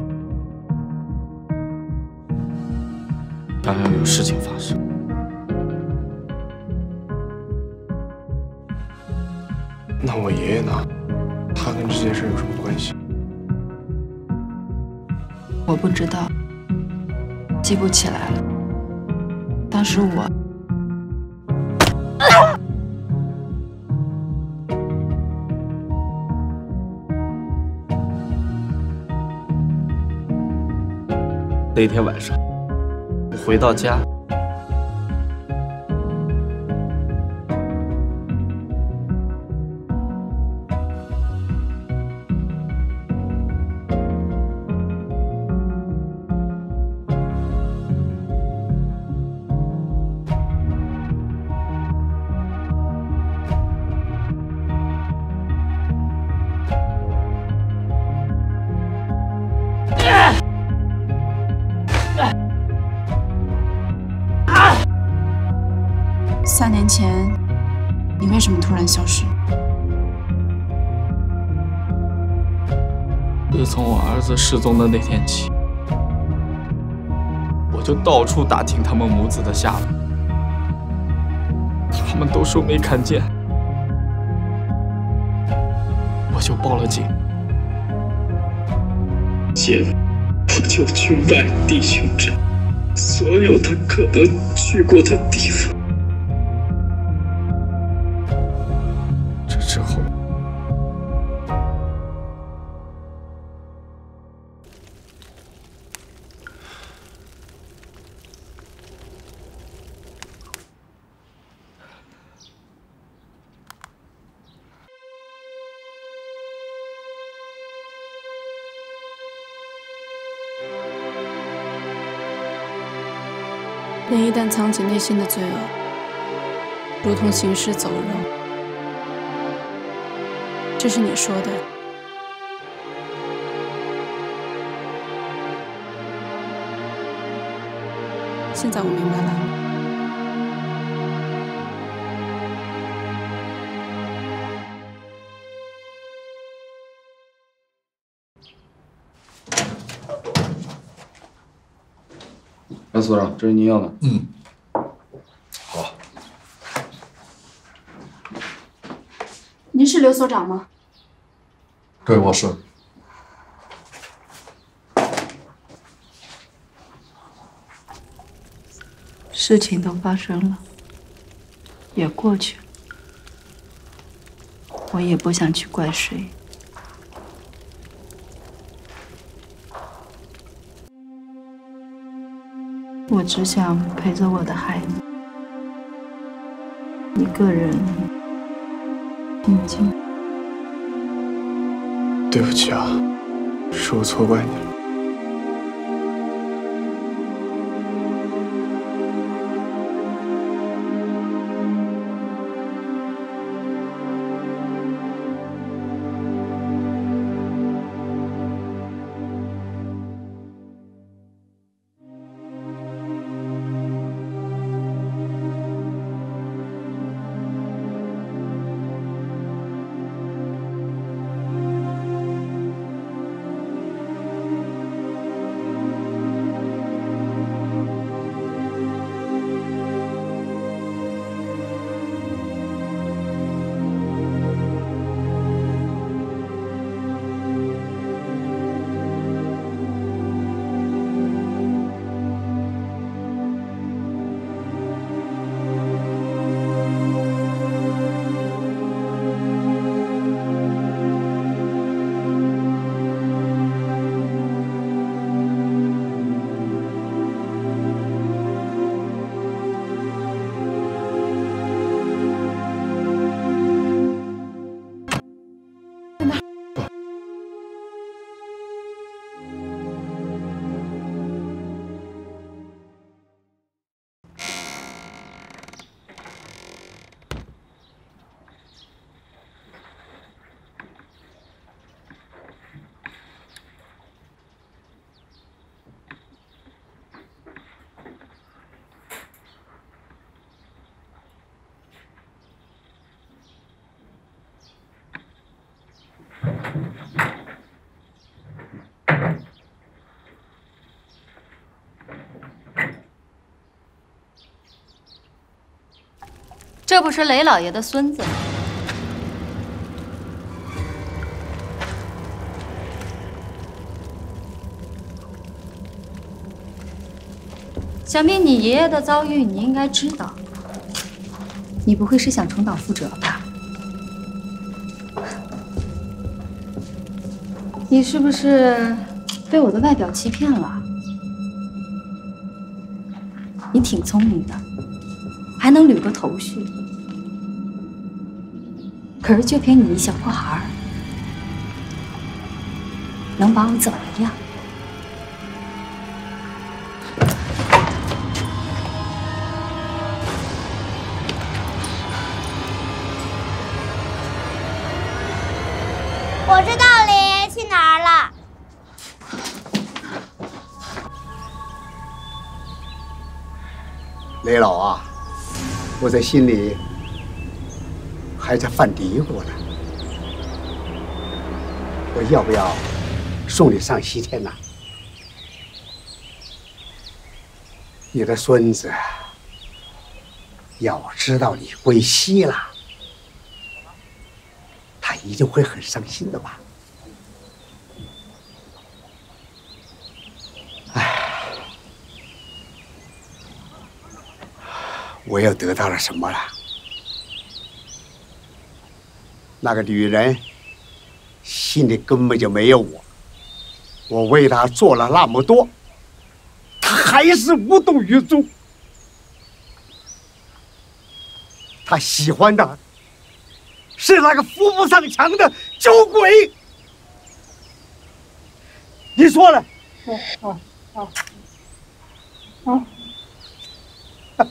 刚要有事情发生。 那我爷爷呢？他跟这件事有什么关系？ 我不知道，记不起来了。当时我……啊！ 那天晚上，我回到家， 三年前，你为什么突然消失？ 自从我儿子失踪的那天起，我就到处打听他们母子的下落，他们都说没看见，我就报了警。接着，我就去外地寻找所有他可能去过的地方。这之后， 人一旦藏起内心的罪恶，如同行尸走肉。这是你说的。现在我明白了。 杨所长，这是您要的。 嗯，好。 您是刘所长吗？ 对，我是。 事情都发生了，也过去了，我也不想去怪谁。我只想陪着我的孩子，一个人平静。 对不起啊，是我错怪你了。 这不是雷老爷的孙子吗？想必你爷爷的遭遇你应该知道，你不会是想重蹈覆辙吧？你是不是被我的外表欺骗了？你挺聪明的，还能捋个头绪。可是就凭你一小破孩儿，能把我怎么样？ 我知道雷爷去哪儿了。 雷老啊， 我在心里还在犯嘀咕呢。我要不要送你上西天呐？你的孙子要知道你归西了，他一定会很伤心的吧？哎，我又得到了什么了？那个女人心里根本就没有我，我为她做了那么多，她还是无动于衷。她喜欢的是那个扶不上墙的酒鬼。你说了？ 哦哦哦哦。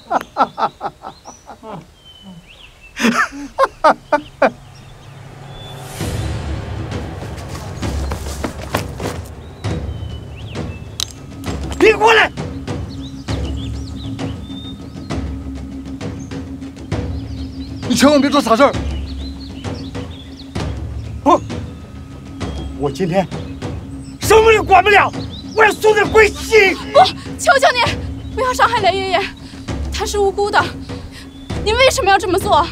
你过来！ 你千万别做傻事儿！ 不，我今天什么也管不了，我要送他归西！ 不，求求你，不要伤害雷爷爷，他是无辜的，你为什么要这么做？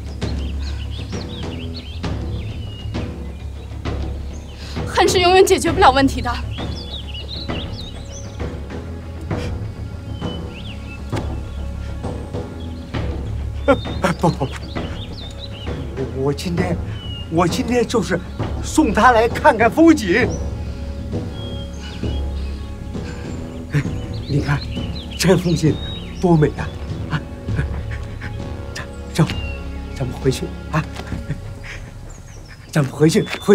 恨是永远解决不了问题的。 不不不，我我今天，我今天就是送他来看看风景。你看，这风景多美啊！啊，走，咱们回去啊，咱们回去回。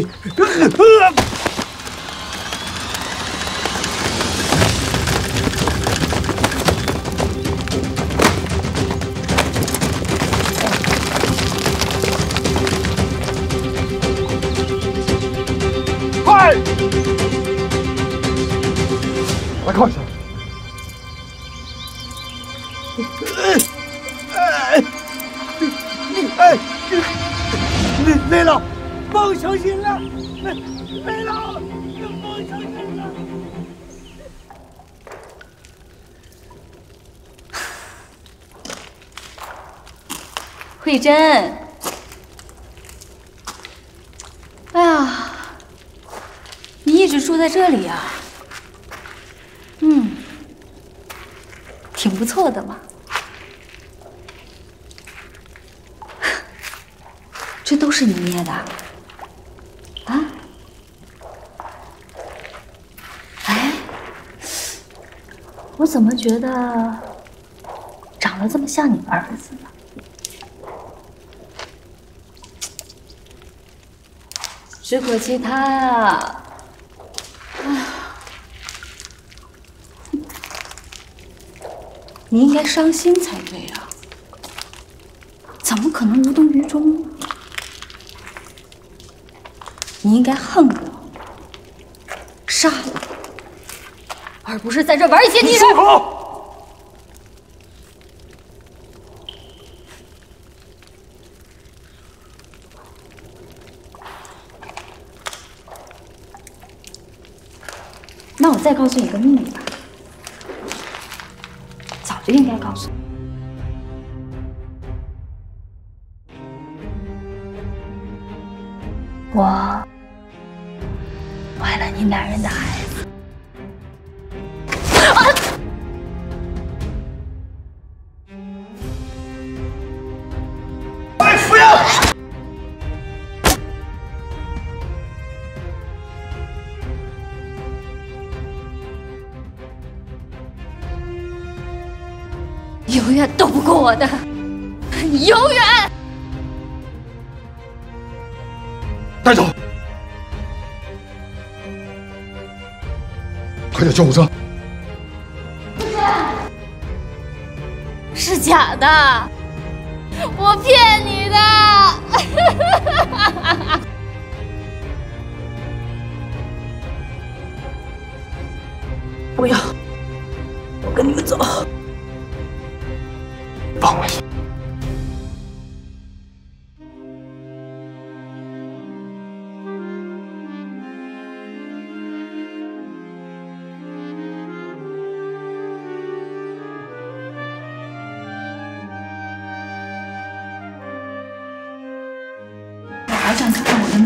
来靠一下。 哎哎，雷雷老，帮小心了！雷雷老，帮小心了！ 慧珍，哎呀，你一直住在这里呀？嗯，挺不错的嘛。这都是你捏的啊？哎，我怎么觉得长得这么像你儿子呢？只可惜他呀，哎，你应该伤心才对啊，怎么可能无动于衷呢？你应该恨我，杀我，而不是在这玩一些敌人。 住口！ 那我再告诉你个秘密吧，早就应该告诉你。我怀了你男人的孩子。啊！ 哎，不要！ 永远斗不过我的，永远！ 带走！快点救护车！ 是假的，我骗你的！ 不要，我跟你们走。 放我下！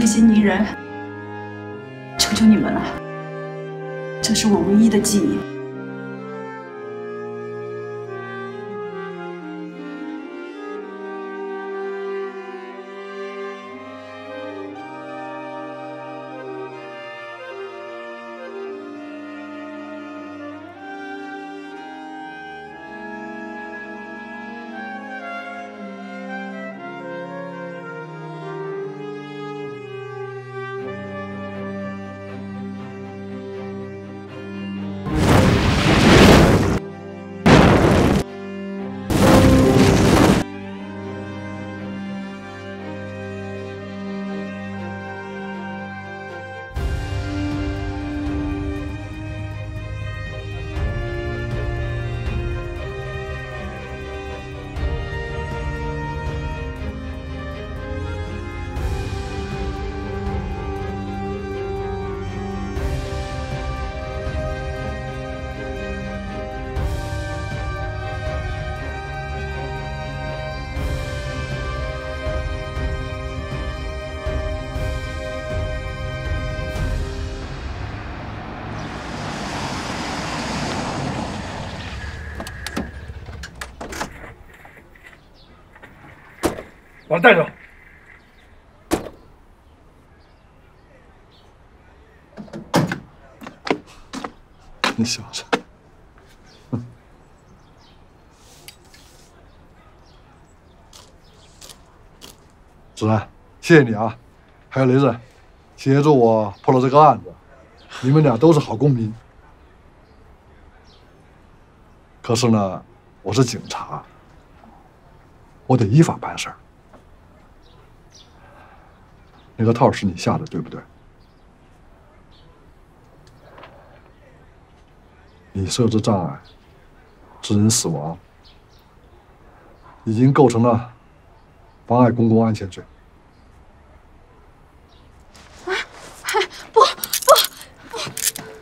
些泥人，求求你们了，这是我唯一的记忆。 把他带走。 你小子，哼！子然，谢谢你啊，还有雷子，协助我破了这个案子。你们俩都是好公民。可是呢，我是警察，我得依法办事儿。那个套是你下的，对不对？你设置障碍，致人死亡，已经构成了妨碍公共安全罪。 啊！不不不！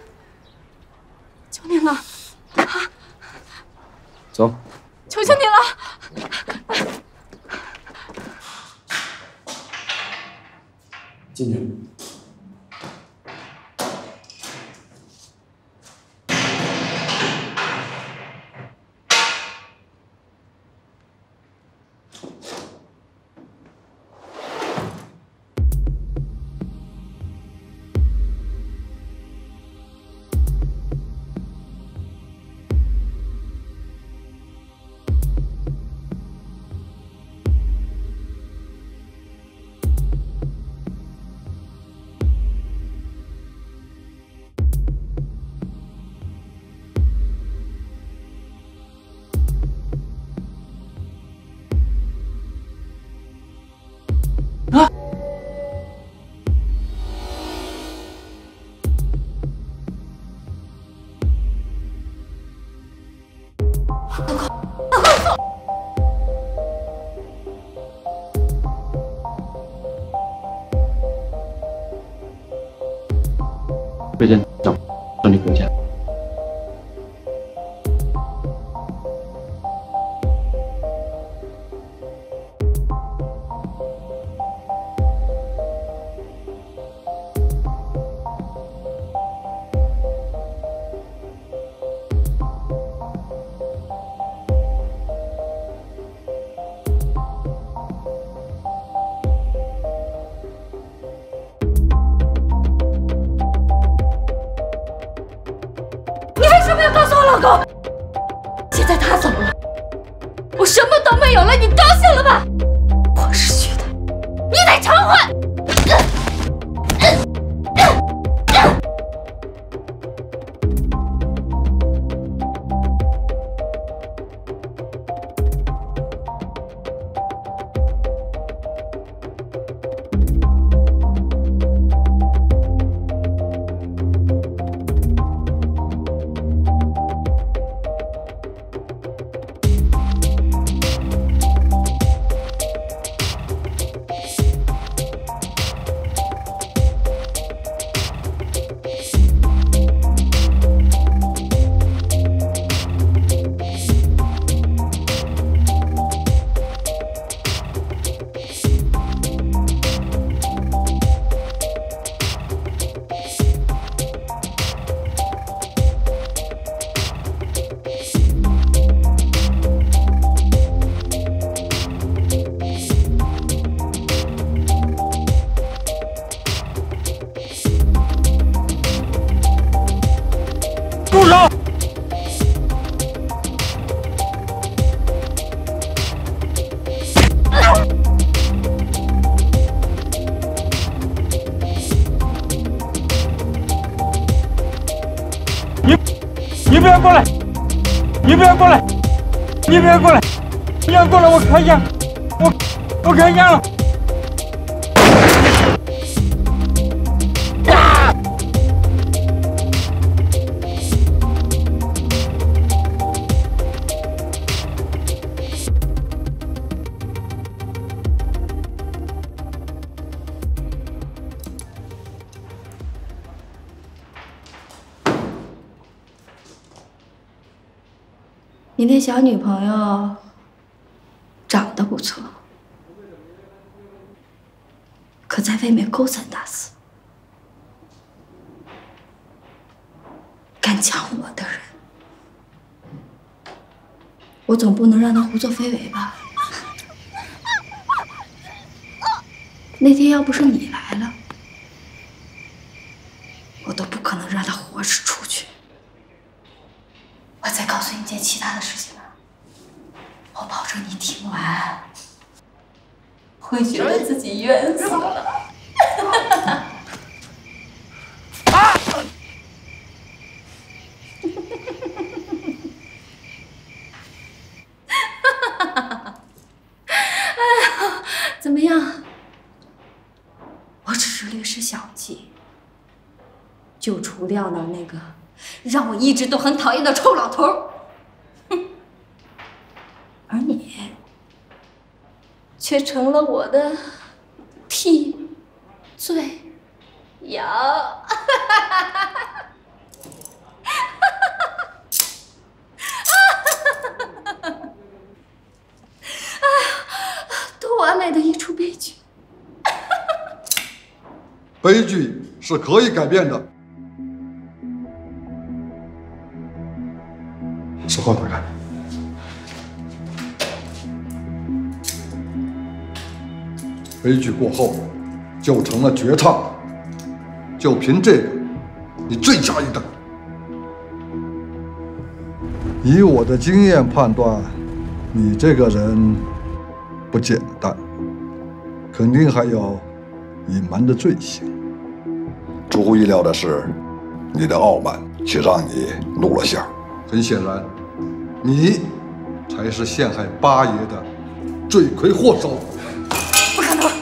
求你了，啊！ 走， 求求你了！ 进去。 魏店长，让你回家。 现在他走了，我什么都没有了，你高兴了吧？我失去的，你得偿还。 你不要过来！你不要过来！你不要过来！你要过来，我开枪！我我开枪了！啊！ 你那小女朋友长得不错，可在外面勾三搭四，敢抢我的人，我总不能让她胡作非为吧？那天要不是你来了，我都不可能让她活着出去。我再告诉你件其他的事情啊，我保证你听完会觉得自己冤死了。啊！哎呀，怎么样？我只是略施小计，就除掉了那个让我一直都很讨厌的臭老头儿。哼，而你却成了我的替罪羊。多完美的一出悲剧！ 悲剧是可以改变的。 手铐打开。 悲剧过后，就成了绝唱。就凭这个，你罪加一等。以我的经验判断，你这个人不简单，肯定还有隐瞒的罪行。出乎意料的是，你的傲慢却让你露了馅儿。很显然，你才是陷害八爷的罪魁祸首。 不可能！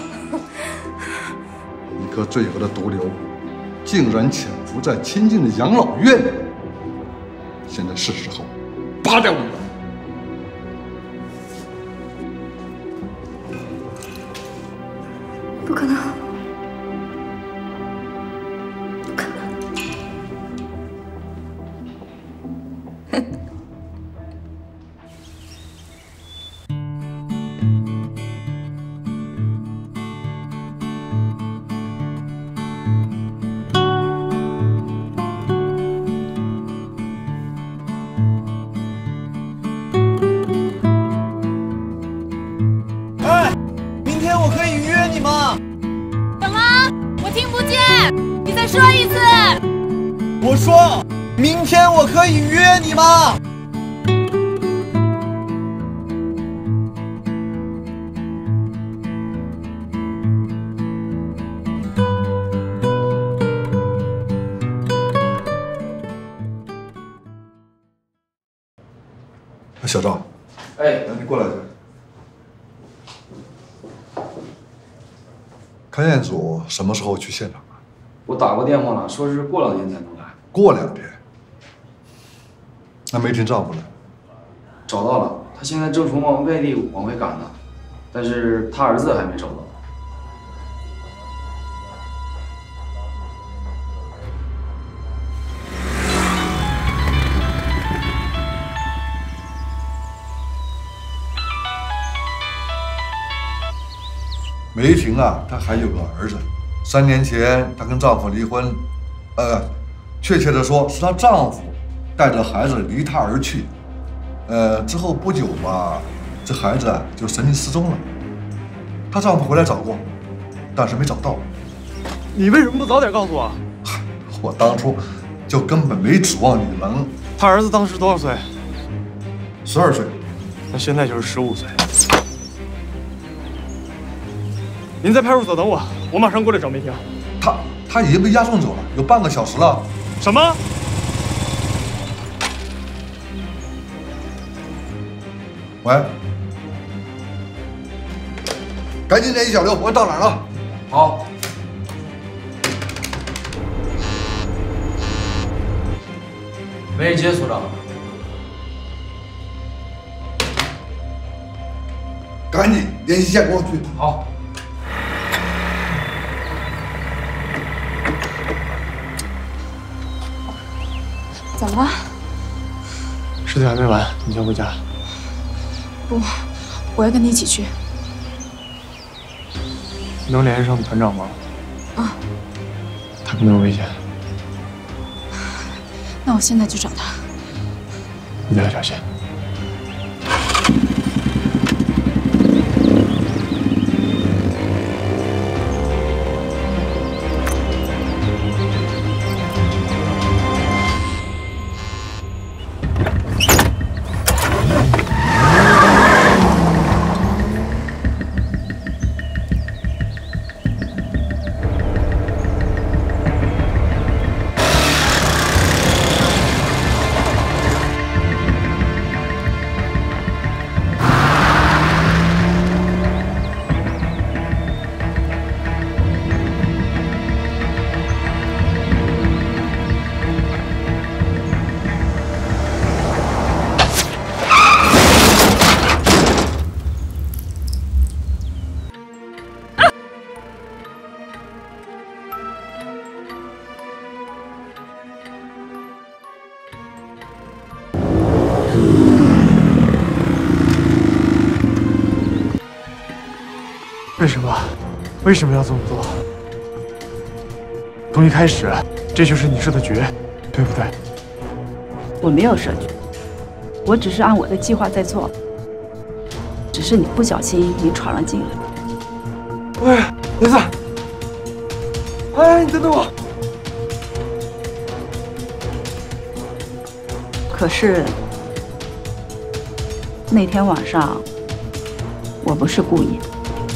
一颗罪恶的毒瘤，竟然潜伏在亲近的养老院里。现在是时候拔掉你了。 不可能！ 明天我可以约你吗？ 小赵， 哎， 你过来一下。勘验组什么时候去现场啊？ 我打过电话了，说是过两天才能来。 过两天？那梅婷丈夫呢？ 找到了，他现在正从往外地往回赶呢，但是他儿子还没找到。 梅婷啊，她还有个儿子，三年前她跟丈夫离婚，呃，确切的说是她丈夫带着孩子离她而去，呃，之后不久吧，这孩子啊就神经失踪了。她丈夫回来找过，但是没找到。 你为什么不早点告诉我？ 我当初就根本没指望你能。 他儿子当时多少岁？ 十二岁， 那现在就是十五岁。您在派出所等我，我马上过来找梅婷。 他他已经被押送走了，有半个小时了。 什么？ 喂，赶紧联系小刘，我到哪儿了？ 好。没人接，所长。 赶紧联系线给我去。 好。 怎么了？ 事情还没完，你先回家。 不，我要跟你一起去。 能联系上团长吗？ 啊。 他可没有危险。 那我现在去找他。 你要小心。为什么？为什么要这么做？从一开始，这就是你设的局，对不对？ 我没有设局，我只是按我的计划在做，只是你不小心你闯了进来。 喂，林子，哎，你等等我。 可是那天晚上，我不是故意的。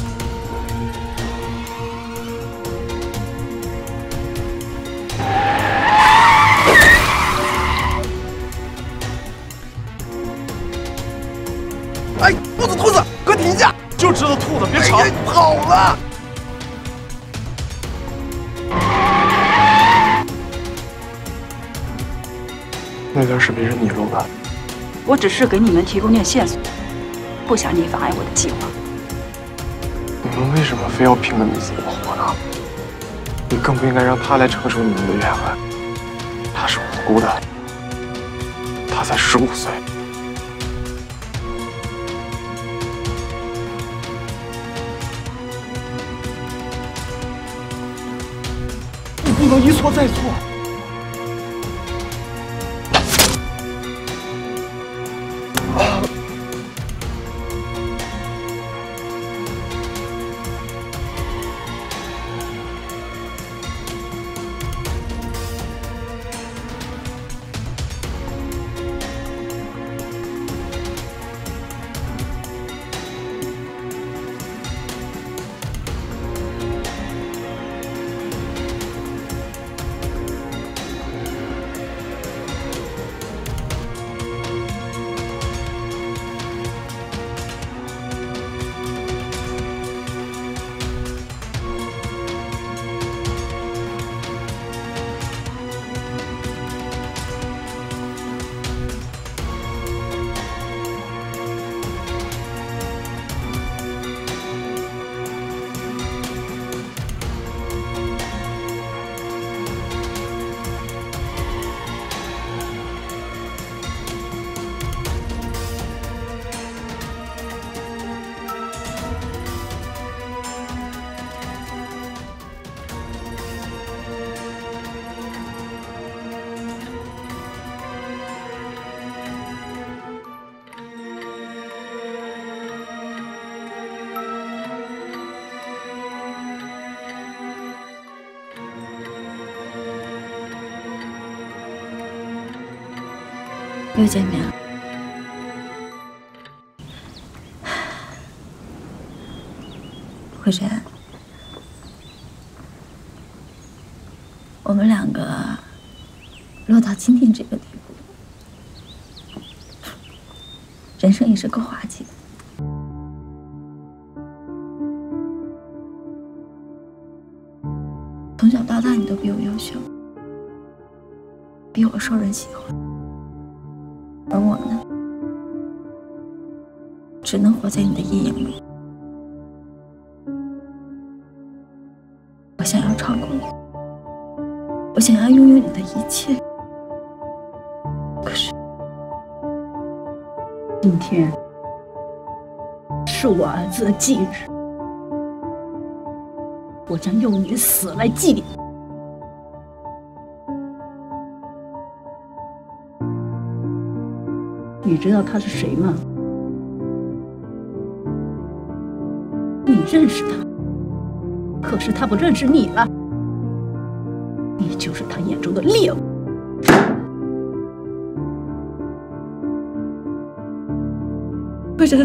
哎，兔子，兔子，快停下！就知道兔子，别吵！哎、跑了！ 那段视频是你录的？ 我只是给你们提供点线索，不想你妨碍我的计划。 你们为什么非要拼个你死我活呢？你更不应该让他来承受你们的怨恨。他是无辜的，他才十五岁。 你不能一错再错。啊！ 又见面了。慧珍，我们两个落到今天这个地步， 人生也是够滑稽的。从小到大，你都比我优秀，比我受人喜欢，而我呢，只能活在你的阴影里。我想要超过你，我想要拥有你的一切，可是今天是我儿子的忌日，我将用你的死来祭奠。你知道他是谁吗？你认识他，可是他不认识你了。你就是他眼中的猎物。 可是，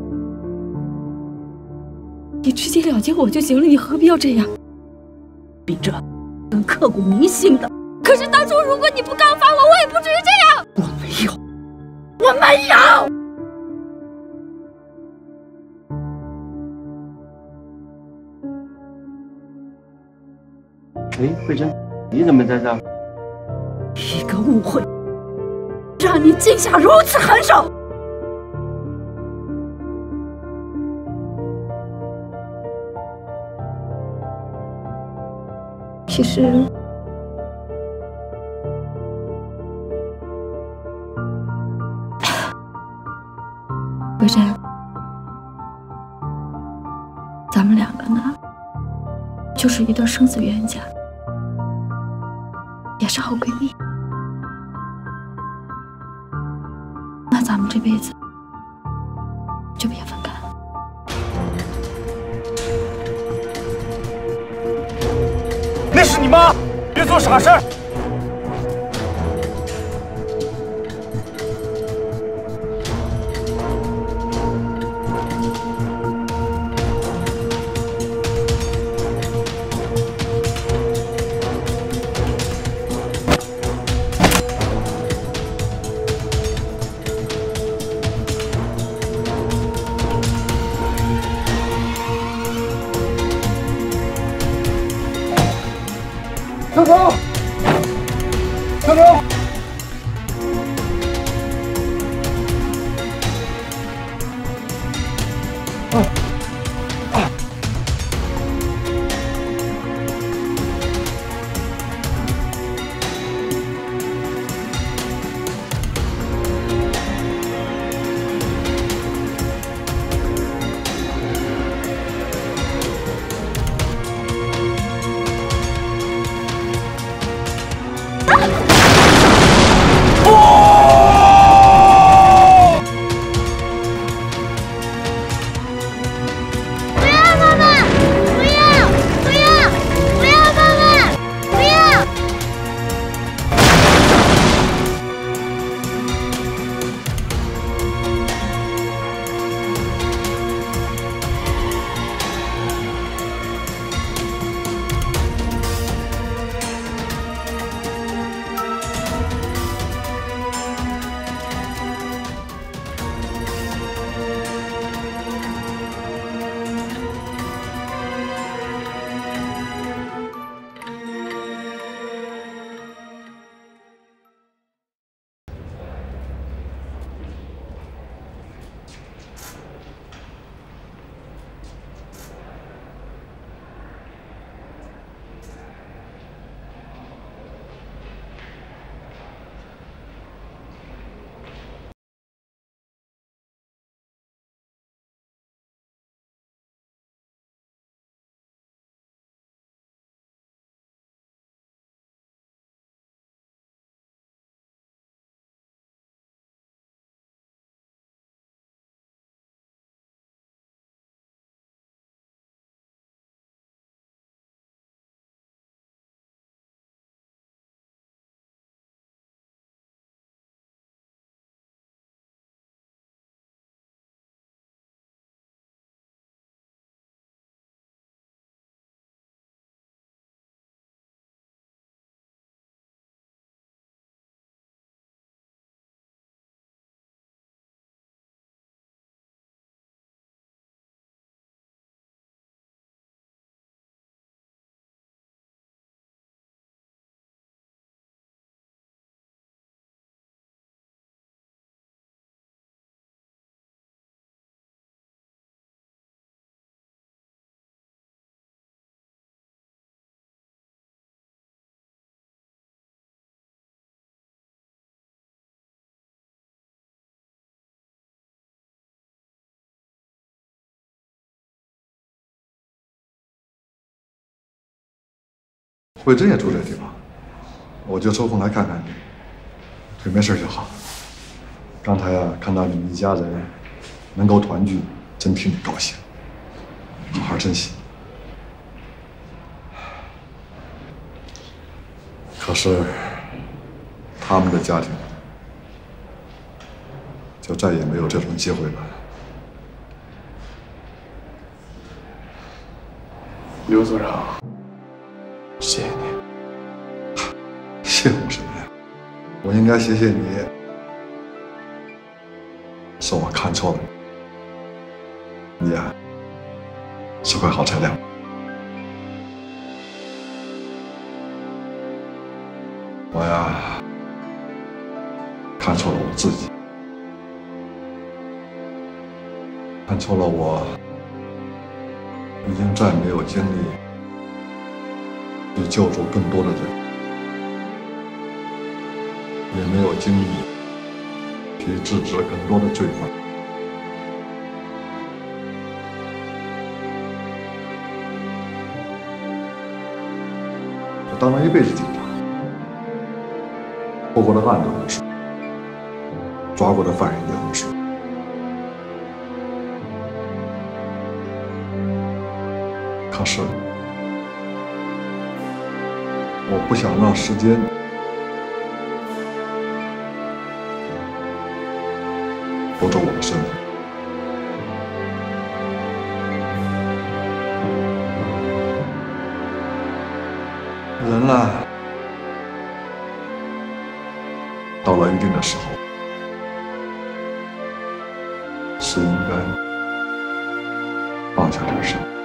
你直截了当我就行了，你何必要这样？ 比这更刻骨铭心的。 可是当初如果你不告发我，我也不至于这样。 我没有，我没有。 哎，慧珍，你怎么在这儿？ 一个误会，让你竟下如此狠手。 其实，慧珍，咱们两个呢，就是一对生死冤家，也是好闺蜜。那咱们这辈子就别分开了。 那是你妈，别做傻事儿。 小狗，小狗。啊啊！ 慧珍也住这地方，我就抽空来看看你。腿没事就好。刚才啊，看到你们一家人能够团聚，真替你高兴。好好珍惜。可是，他们的家庭就再也没有这种机会了。 刘所长，谢谢你。 谢我什么呀？我应该谢谢你，是我看错了你。你呀，是块好材料。我呀，看错了我自己，看错了我已经再没有精力去救助更多的人，也没有精力去制止更多的罪犯。我当了一辈子警察，破过的案子无数，抓过的犯人也无数。可是，我不想让时间夺走我的身份。人啊，到了一定的时候，是应该放下点什么。